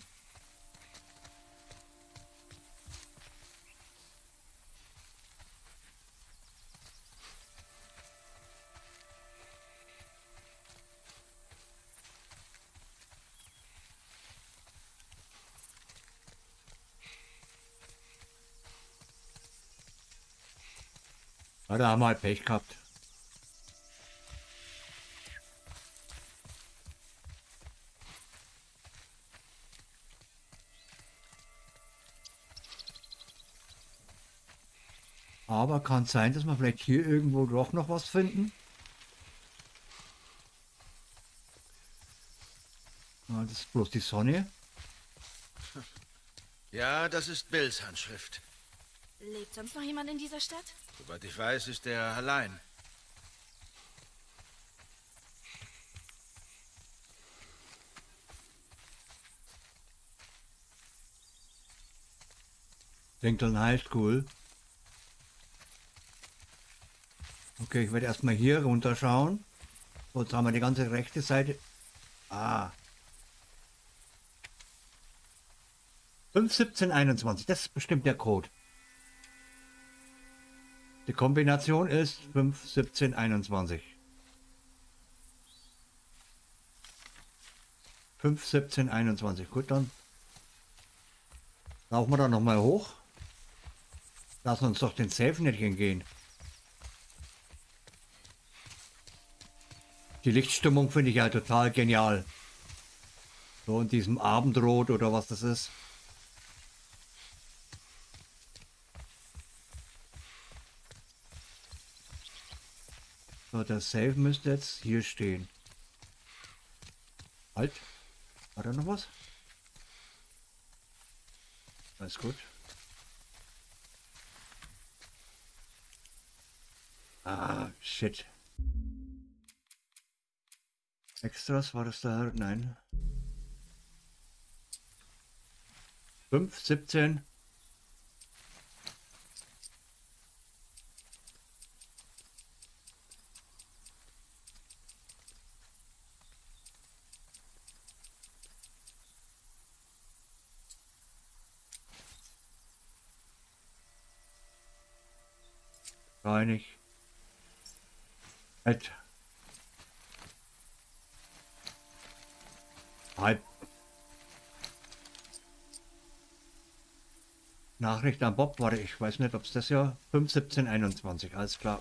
[SPEAKER 1] Ja, da haben wir halt Pech gehabt. Aber kann sein, dass wir vielleicht hier irgendwo doch noch was finden. Ja, das ist bloß die Sonne.
[SPEAKER 2] Ja, das ist Bills Handschrift.
[SPEAKER 3] Lebt sonst noch jemand in dieser Stadt?
[SPEAKER 2] Soweit ich weiß, ist er allein.
[SPEAKER 1] Lincoln High School. Okay, ich werde erstmal hier runterschauen. So, jetzt haben wir die ganze rechte Seite. Ah. 51721, das ist bestimmt der Code. Die Kombination ist 51721. 51721. Gut, dann laufen wir da nochmal hoch. Lassen uns doch den Safe nicht hingehen. Die Lichtstimmung finde ich ja total genial. So in diesem Abendrot oder was das ist. So, der Safe müsste jetzt hier stehen. Halt. War da noch was? Alles gut. Ah, shit. Extras, war das da? Nein. 517. Reinig. Halt. Halt. Nachricht an Bob, warte, ich weiß nicht, ob es das ja 51721, alles klar.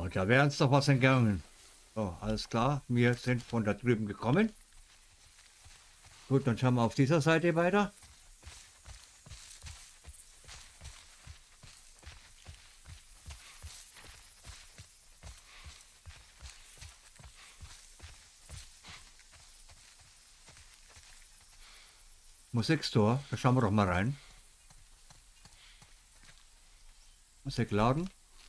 [SPEAKER 1] Oh, da wäre uns doch was entgangen. So, alles klar. Wir sind von da drüben gekommen. Gut, dann schauen wir auf dieser Seite weiter. Musikstore, da schauen wir doch mal rein. Musik laden.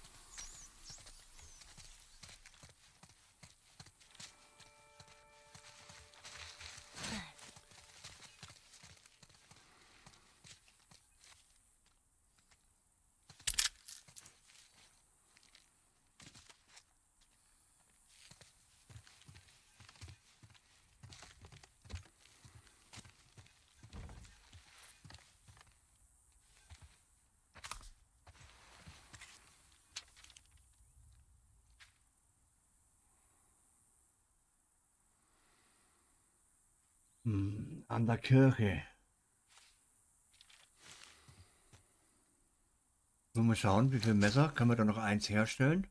[SPEAKER 1] An der Kirche. Mal schauen, wie viele Messer können wir da noch eins herstellen.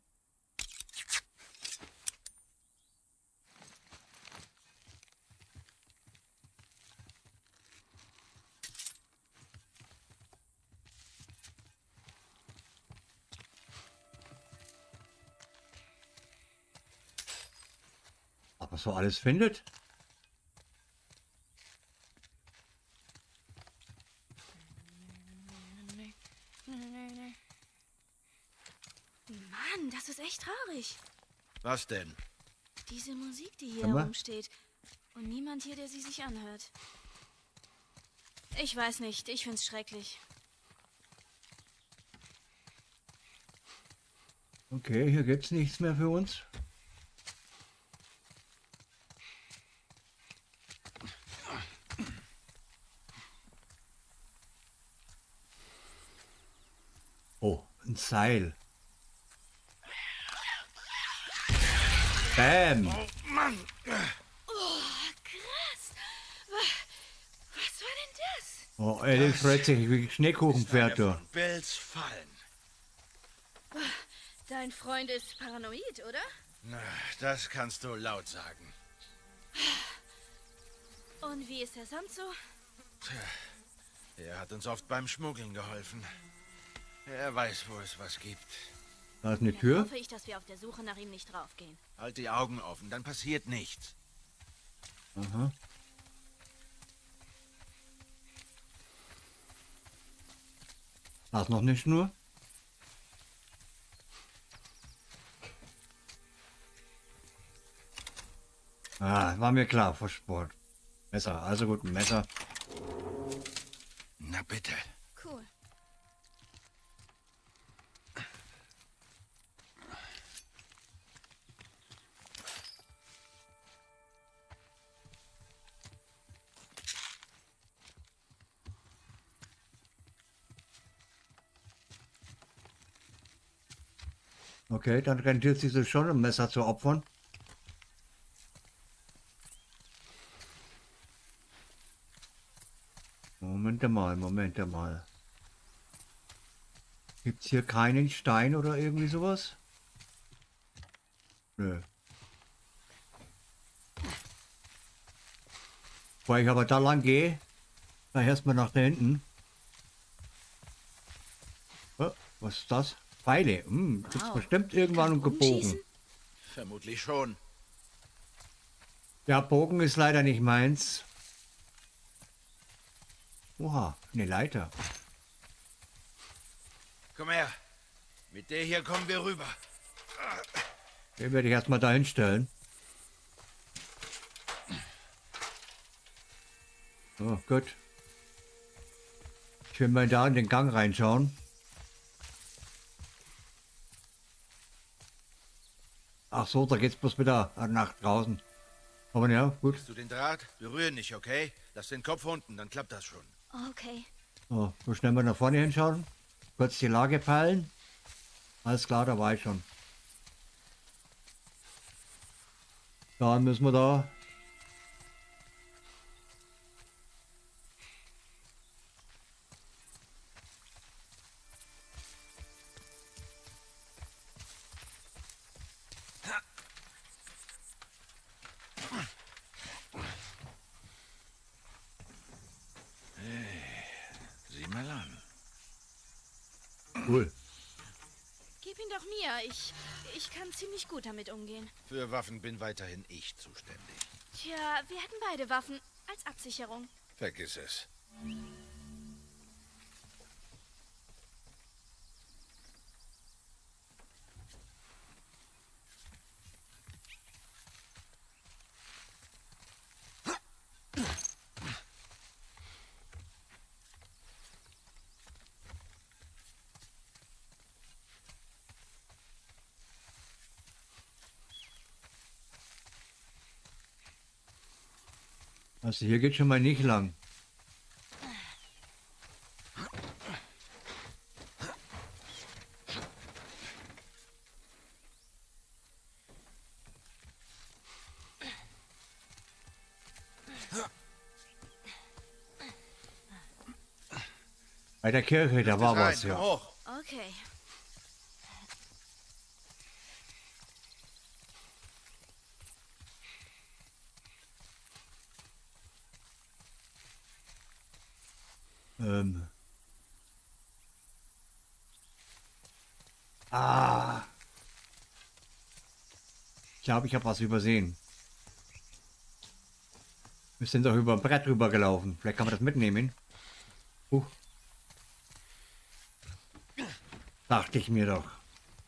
[SPEAKER 1] Aber so alles findet.
[SPEAKER 3] Mann, das ist echt traurig.
[SPEAKER 2] Was denn?
[SPEAKER 3] Diese Musik, die hier
[SPEAKER 1] Sag mal.
[SPEAKER 3] herumsteht. Und niemand hier, der sie sich anhört. Ich weiß nicht, ich find's schrecklich.
[SPEAKER 1] Okay, hier gibt's nichts mehr für uns. Oh, ein Seil. Bam!
[SPEAKER 3] Oh, krass. Was war denn das?
[SPEAKER 1] Oh, Ellie freut sich wie Schneekuchenpferd.
[SPEAKER 2] Einer
[SPEAKER 1] Du.
[SPEAKER 2] von Bells Fallen.
[SPEAKER 3] Dein Freund ist paranoid, oder?
[SPEAKER 2] Na, das kannst du laut sagen.
[SPEAKER 3] Und wie ist er sonst so?
[SPEAKER 2] Er hat uns oft beim Schmuggeln geholfen. Er weiß, wo es was gibt.
[SPEAKER 1] Da ist eine
[SPEAKER 3] Dann
[SPEAKER 1] Tür.
[SPEAKER 3] hoffe ich, dass wir auf der Suche nach ihm nicht draufgehen.
[SPEAKER 2] Halt die Augen offen, dann passiert nichts.
[SPEAKER 1] Aha. Da ist noch eine Schnur. Ah, war mir klar, vor Sport. Messer, also gut, ein Messer.
[SPEAKER 2] Na bitte.
[SPEAKER 3] Cool.
[SPEAKER 1] Okay, dann rentiert sich das schon, ein Messer zu opfern. Moment mal. Gibt's hier keinen Stein oder irgendwie sowas? Nö. Weil ich aber da lang gehe, da erstmal nach da hinten. Oh, was ist das? Pfeile. Gibt's bestimmt irgendwann und gebogen.
[SPEAKER 3] Rumschießen?
[SPEAKER 2] Vermutlich schon.
[SPEAKER 1] Ja, Bogen ist leider nicht meins. Oha, eine Leiter.
[SPEAKER 2] Komm her. Mit der hier kommen wir rüber.
[SPEAKER 1] Den werde ich erstmal dahin stellen. Oh, gut. Ich will mal da in den Gang reinschauen. Ach so, da geht's bloß wieder nach draußen. Aber ja, gut.
[SPEAKER 2] Hast du den Draht? Berühr nicht, okay? Lass den Kopf unten, dann klappt das schon.
[SPEAKER 3] Okay.
[SPEAKER 1] So, so schnell mal nach vorne hinschauen. Kurz die Lage peilen. Alles klar, da war ich schon. Dann müssen wir da. Cool.
[SPEAKER 3] Gib ihn doch mir. Ich kann ziemlich gut damit umgehen.
[SPEAKER 2] Für Waffen bin weiterhin ich zuständig.
[SPEAKER 3] Tja, wir hätten beide Waffen als Absicherung.
[SPEAKER 2] Vergiss es.
[SPEAKER 1] Also hier geht schon mal nicht lang. Bei der Kirche, da war was,
[SPEAKER 2] Komm
[SPEAKER 1] ja.
[SPEAKER 2] hoch.
[SPEAKER 3] Okay.
[SPEAKER 1] Ah. Ich glaube, ich habe was übersehen. Wir sind doch über ein Brett rüber gelaufen. Vielleicht kann man das mitnehmen. Dachte ich mir doch.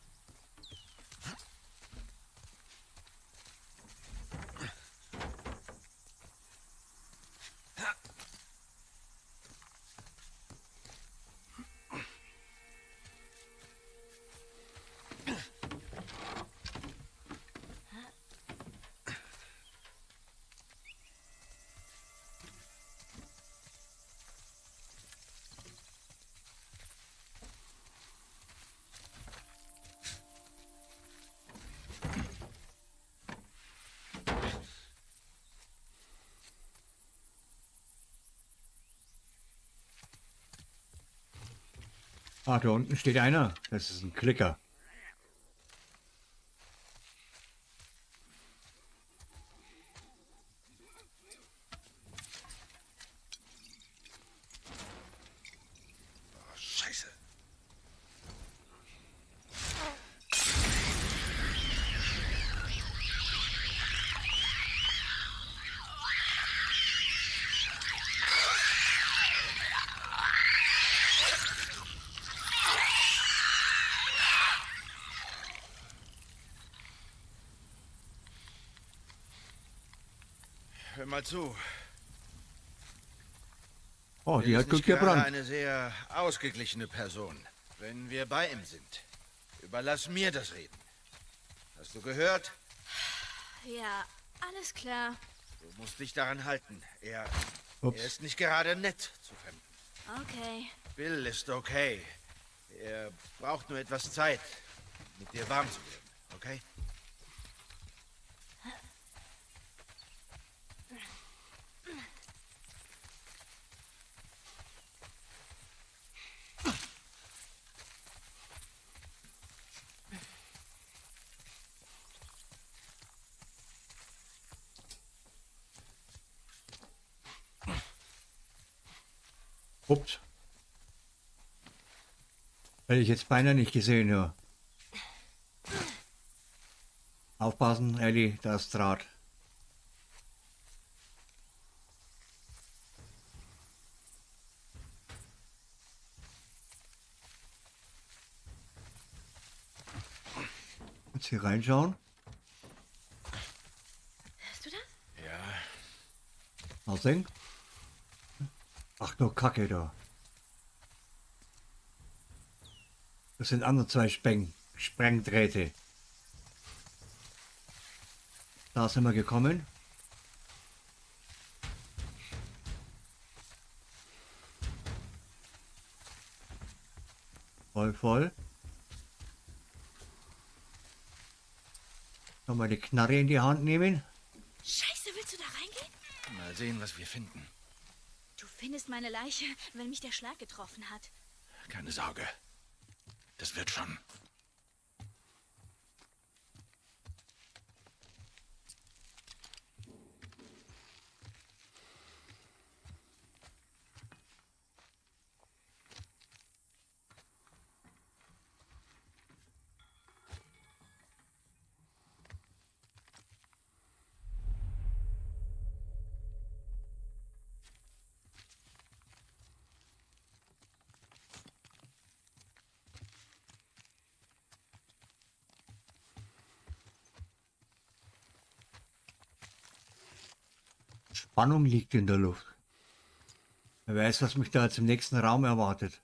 [SPEAKER 1] Ah, da unten steht einer. Das ist ein Klicker.
[SPEAKER 2] Oh, Scheiße. Hör mal zu.
[SPEAKER 1] Oh, die
[SPEAKER 2] Er
[SPEAKER 1] hat
[SPEAKER 2] ist nicht
[SPEAKER 1] gut
[SPEAKER 2] gerade
[SPEAKER 1] gebrannt.
[SPEAKER 2] eine sehr ausgeglichene Person. Wenn wir bei ihm sind, überlass mir das Reden. Hast du gehört?
[SPEAKER 3] Ja, alles klar.
[SPEAKER 2] Du musst dich daran halten. Er
[SPEAKER 1] Ups.
[SPEAKER 2] ist nicht gerade nett zu Fremden.
[SPEAKER 3] Okay.
[SPEAKER 2] Bill ist okay. Er braucht nur etwas Zeit, mit dir warm zu werden, okay?
[SPEAKER 1] Ups. Hätte ich jetzt beinahe nicht gesehen, ja. Aufpassen, Ellie, da ist Draht. Jetzt hier reinschauen.
[SPEAKER 3] Hörst du das?
[SPEAKER 2] Ja.
[SPEAKER 1] Mal sehen. Ach du Kacke da. Das sind andere zwei Sprengdrähte. Da sind wir gekommen. Voll. Nochmal die Knarre in die Hand nehmen.
[SPEAKER 3] Scheiße, willst du da reingehen?
[SPEAKER 2] Mal sehen, was wir finden.
[SPEAKER 3] Du findest meine Leiche, wenn mich der Schlag getroffen hat.
[SPEAKER 2] Keine Sorge. Das wird schon.
[SPEAKER 1] Spannung liegt in der Luft. Wer weiß, was mich da jetzt im nächsten Raum erwartet.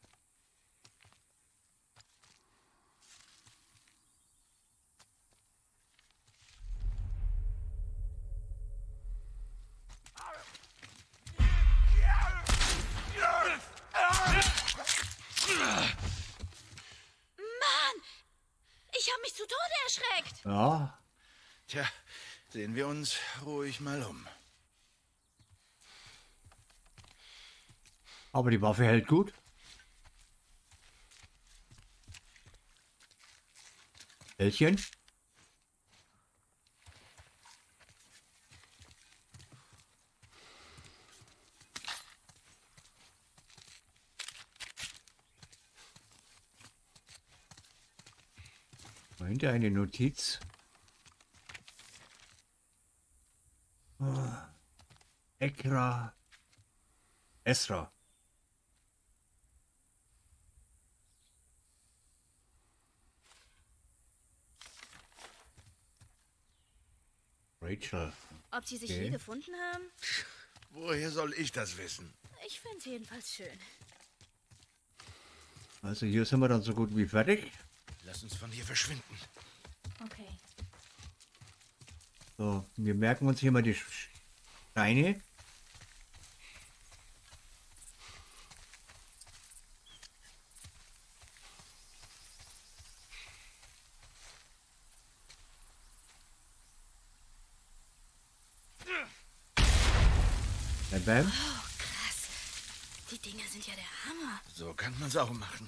[SPEAKER 3] Mann! Ich habe mich zu Tode erschreckt.
[SPEAKER 1] Ja,
[SPEAKER 2] Tja, sehen wir uns ruhig mal um.
[SPEAKER 1] aber die Waffe hält gut. Bällchen. Dahinter eine Notiz. Esra. Rachel.
[SPEAKER 3] Ob sie sich
[SPEAKER 1] Okay.
[SPEAKER 3] je gefunden haben?
[SPEAKER 2] Woher soll ich das wissen?
[SPEAKER 3] Ich finde es jedenfalls schön.
[SPEAKER 1] Also hier sind wir dann so gut wie fertig.
[SPEAKER 2] Lass uns von hier verschwinden.
[SPEAKER 3] Okay.
[SPEAKER 1] So, wir merken uns hier mal die Steine. Bam, bam.
[SPEAKER 3] Oh, krass. Die Dinger sind ja der Hammer.
[SPEAKER 2] So kann man's auch machen.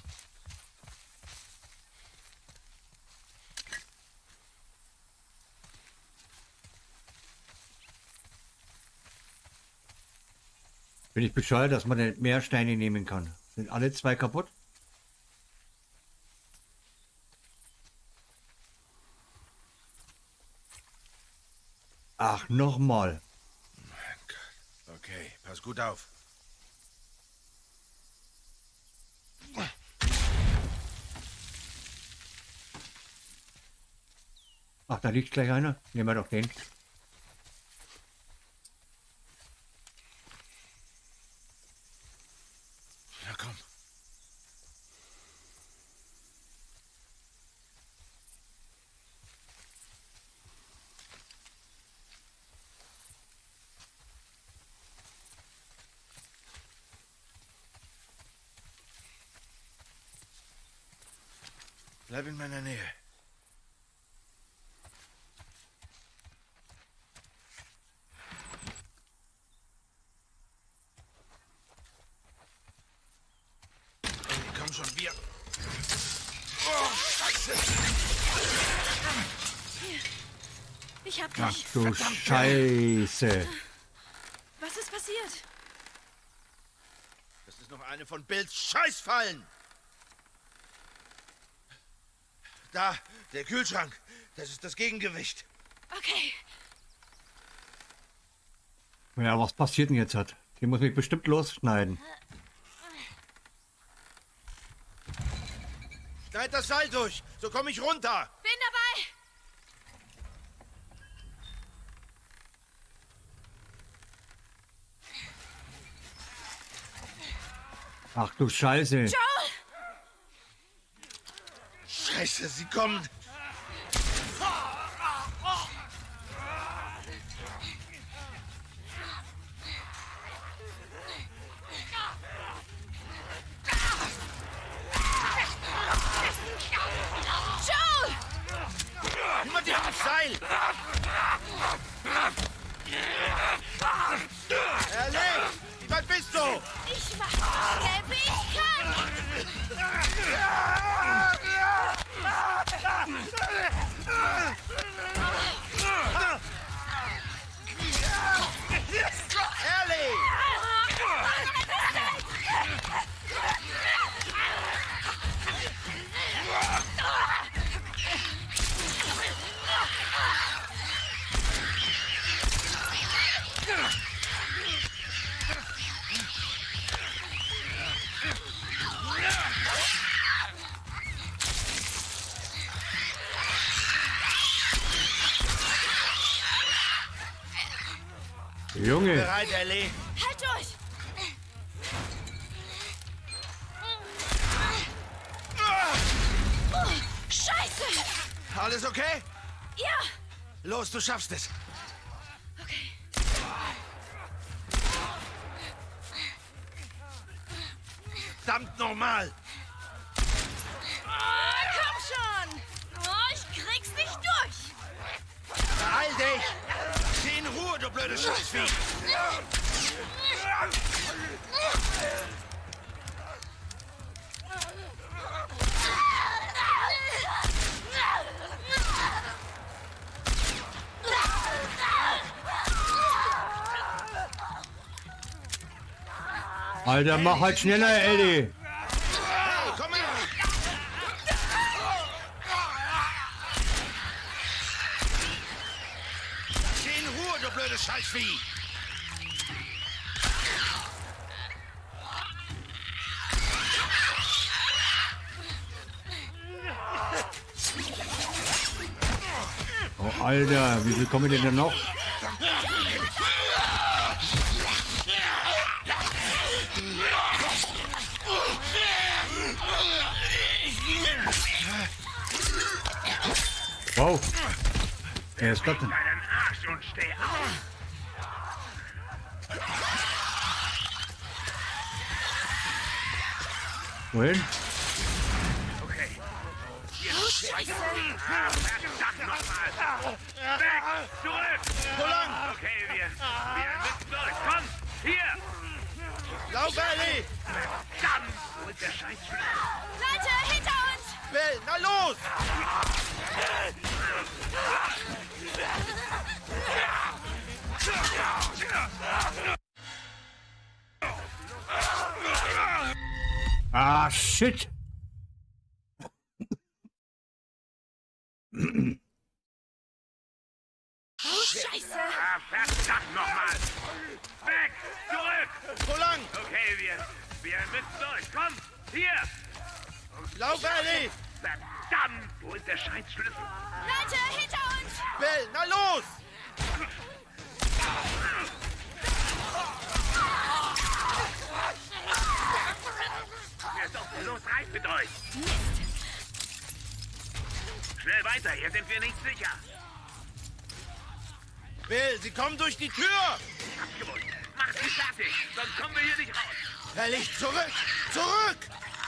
[SPEAKER 1] Bin ich bescheuert, dass man nicht mehr Steine nehmen kann. Sind alle zwei kaputt? Ach, nochmal.
[SPEAKER 2] Mein Gott. Okay, pass gut auf.
[SPEAKER 1] Ach, da liegt gleich einer. Nehmen wir doch den.
[SPEAKER 2] Na komm. Bleib in meiner Nähe. Komm schon, wir. Oh, Scheiße!
[SPEAKER 3] Ich hab
[SPEAKER 1] Ach
[SPEAKER 3] dich.
[SPEAKER 1] du Scheiße.
[SPEAKER 3] Was ist passiert?
[SPEAKER 2] Das ist noch eine von Bills Scheißfallen. Da, der Kühlschrank. Das ist das Gegengewicht.
[SPEAKER 3] Okay.
[SPEAKER 1] Ja, was passiert denn jetzt hat? Die muss mich bestimmt losschneiden.
[SPEAKER 2] Schneid das Seil durch, so komme ich runter.
[SPEAKER 3] Bin dabei.
[SPEAKER 1] Ach du Scheiße.
[SPEAKER 3] Joel!
[SPEAKER 2] Scheiße, sie kommen.
[SPEAKER 3] Joel!
[SPEAKER 2] Niemand hier am Seil. Erlebt! Wie weit bist du?
[SPEAKER 3] Ich mach so schnell, wie ich kann.
[SPEAKER 1] Junge.
[SPEAKER 2] Bereit, Ellie?
[SPEAKER 3] Halt durch! Oh, Scheiße!
[SPEAKER 2] Alles okay?
[SPEAKER 3] Ja!
[SPEAKER 2] Los, du schaffst es.
[SPEAKER 3] Okay.
[SPEAKER 2] Verdammt nochmal.
[SPEAKER 3] Komm schon! Oh, ich krieg's nicht durch!
[SPEAKER 2] Beeil dich. Geh in Ruhe, du blöde Scheißvieh.
[SPEAKER 1] Alter, mach halt schneller, Ellie.
[SPEAKER 2] Hey, komm her. Geh in Ruhe, du blöde Scheißvieh.
[SPEAKER 1] Oh, Alter, wie viel kommen denn noch? Wow. Wer ist das denn?
[SPEAKER 6] Deinen Arsch und steh auf!
[SPEAKER 1] Wohin?
[SPEAKER 6] Okay. Scheiße! Verdammt nochmal! Weg! Zurück!
[SPEAKER 2] Wo lang?
[SPEAKER 6] Okay, wir müssen durch. Komm! Hier!
[SPEAKER 2] Lauf, Ellie.
[SPEAKER 6] Verdammt! Wo ist der Scheißschlüssel?
[SPEAKER 3] Leute, hinter uns!
[SPEAKER 2] Bill, na los.
[SPEAKER 1] Ah, shit.
[SPEAKER 3] Oh, Scheiße!
[SPEAKER 6] Ah, verdammt nochmal! Weg! Zurück!
[SPEAKER 2] Wo lang?
[SPEAKER 6] Okay, wir müssen durch. Komm! Hier!
[SPEAKER 2] Lauf, Ellie.
[SPEAKER 6] Verdammt! Wo ist der Scheißschlüssel?
[SPEAKER 3] Leute, hinter uns!
[SPEAKER 2] Bill, na los.
[SPEAKER 6] Wer doch los, rein mit euch! Schnell weiter, hier sind wir nicht sicher.
[SPEAKER 2] Bill, sie kommen durch die Tür.
[SPEAKER 6] Abgewusst. Mach sie fertig, sonst kommen wir hier nicht raus.
[SPEAKER 2] Ellie, zurück. Zurück.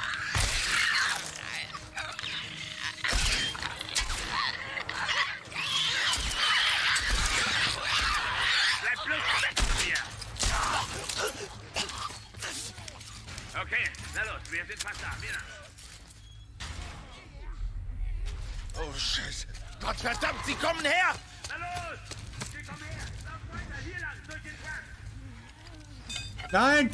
[SPEAKER 6] Bleib bloß weg von mir. Okay, na los, wir sind fast da. Wir
[SPEAKER 2] Oh, Scheiße. Gott verdammt, sie kommen her.
[SPEAKER 6] Na los! Wir kommen her! Lauf weiter, hier lang, durch den Park!
[SPEAKER 1] Nein!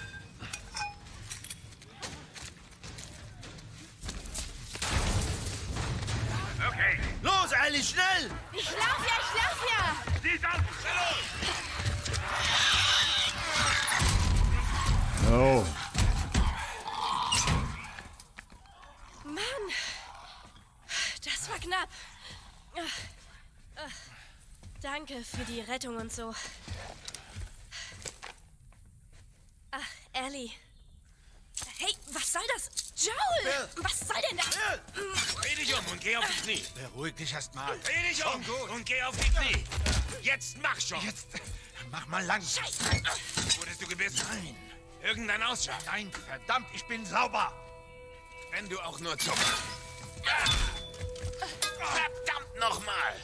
[SPEAKER 6] Okay,
[SPEAKER 2] Los, Ellie, schnell.
[SPEAKER 3] Ich lauf ja!
[SPEAKER 6] sie ist auf! Na los!
[SPEAKER 1] Oh.
[SPEAKER 5] Mann! Das war knapp. Danke für die Rettung und so. Ach, Ellie. Hey, was soll das? Joel!
[SPEAKER 2] Bill.
[SPEAKER 5] Was soll denn das?
[SPEAKER 7] Dreh dich um und geh auf die Knie.
[SPEAKER 2] Beruhig dich erst mal.
[SPEAKER 7] Dreh dich um und geh auf die Knie. Jetzt mach schon.
[SPEAKER 2] Jetzt mach mal langsam.
[SPEAKER 7] Wurdest du gebissen?
[SPEAKER 2] Nein.
[SPEAKER 7] Irgendein Ausschlag.
[SPEAKER 2] Nein, verdammt, ich bin sauber.
[SPEAKER 7] Wenn du auch nur zuckst. Verdammt nochmal.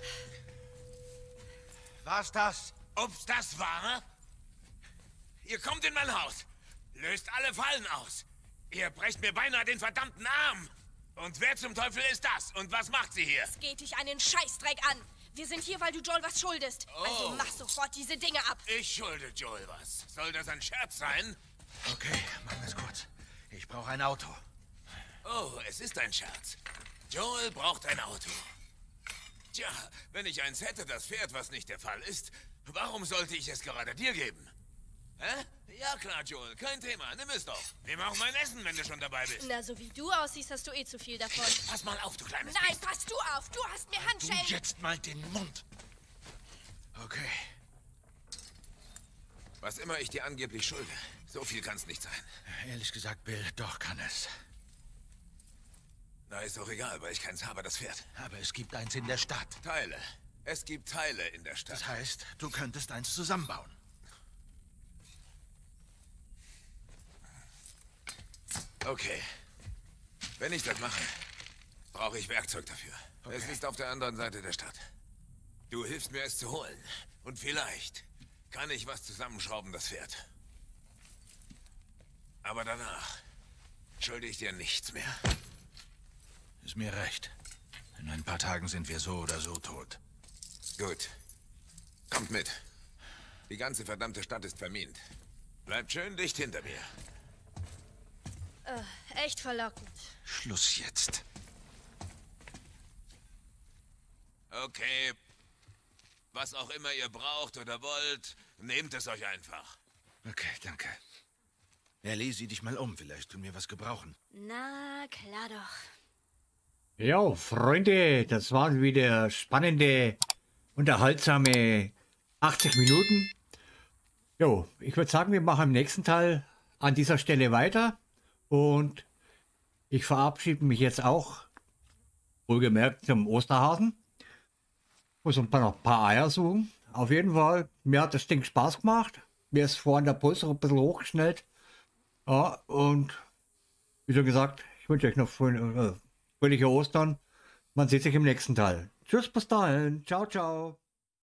[SPEAKER 2] War's das?
[SPEAKER 7] Ob's das war? Ihr kommt in mein Haus. Löst alle Fallen aus. Ihr brecht mir beinahe den verdammten Arm. Und wer zum Teufel ist das? Und was macht sie hier?
[SPEAKER 5] Es geht dich einen Scheißdreck an. Wir sind hier, weil du Joel was schuldest. Also mach sofort diese Dinge ab.
[SPEAKER 7] Ich schulde Joel was. Soll das ein Scherz sein?
[SPEAKER 2] Okay, machen wir's kurz. Ich brauche ein Auto.
[SPEAKER 7] Oh, es ist ein Scherz. Joel braucht ein Auto. Tja, wenn ich eins hätte, das fährt, was nicht der Fall ist, warum sollte ich es gerade dir geben? Hä? Ja klar, Joel, kein Thema. Nimm es doch. Nimm auch mein Essen, wenn du schon dabei bist.
[SPEAKER 5] Na, so wie du aussiehst, hast du eh zu viel davon.
[SPEAKER 7] Pass mal auf, du kleines
[SPEAKER 5] Nein,
[SPEAKER 7] Biest.
[SPEAKER 5] pass du auf. Du hast mir
[SPEAKER 2] Du
[SPEAKER 5] Handschellen.
[SPEAKER 2] jetzt mal den Mund. Okay.
[SPEAKER 7] Was immer ich dir angeblich schulde, so viel kann es nicht sein.
[SPEAKER 2] Ehrlich gesagt, Bill, doch kann es.
[SPEAKER 7] Na, ist doch egal, weil ich keins habe, das Pferd.
[SPEAKER 2] Aber es gibt eins in der Stadt.
[SPEAKER 7] Teile. Es gibt Teile in der Stadt.
[SPEAKER 2] Das heißt, du könntest eins zusammenbauen.
[SPEAKER 7] Okay. Wenn ich das mache, brauche ich Werkzeug dafür.
[SPEAKER 2] Okay.
[SPEAKER 7] Es ist auf der anderen Seite der Stadt. Du hilfst mir, es zu holen. Und vielleicht kann ich was zusammenschrauben, das Pferd. Aber danach schulde ich dir nichts mehr.
[SPEAKER 2] Ist mir recht. In ein paar Tagen sind wir so oder so tot.
[SPEAKER 7] Gut. Kommt mit. Die ganze verdammte Stadt ist vermint. Bleibt schön dicht hinter mir.
[SPEAKER 5] Echt verlockend.
[SPEAKER 2] Schluss jetzt.
[SPEAKER 7] Okay. Was auch immer ihr braucht oder wollt, nehmt es euch einfach.
[SPEAKER 2] Okay, danke. Ellie, sieh dich mal um. Vielleicht tun wir was gebrauchen.
[SPEAKER 3] Na, klar doch.
[SPEAKER 1] Jo, Freunde, das waren wieder spannende, unterhaltsame 80 Minuten. Jo, ich würde sagen, wir machen im nächsten Teil an dieser Stelle weiter. Und ich verabschiede mich jetzt auch, wohlgemerkt, zum Osterhasen. Muss noch ein paar Eier suchen. Auf jeden Fall, mir hat das Ding Spaß gemacht. Mir ist vorhin der Puls ein bisschen hochgeschnellt. Ja, und wie schon gesagt, ich wünsche euch noch fröhliche Ostern. Man sieht sich im nächsten Teil. Tschüss, bis dahin. Ciao, ciao.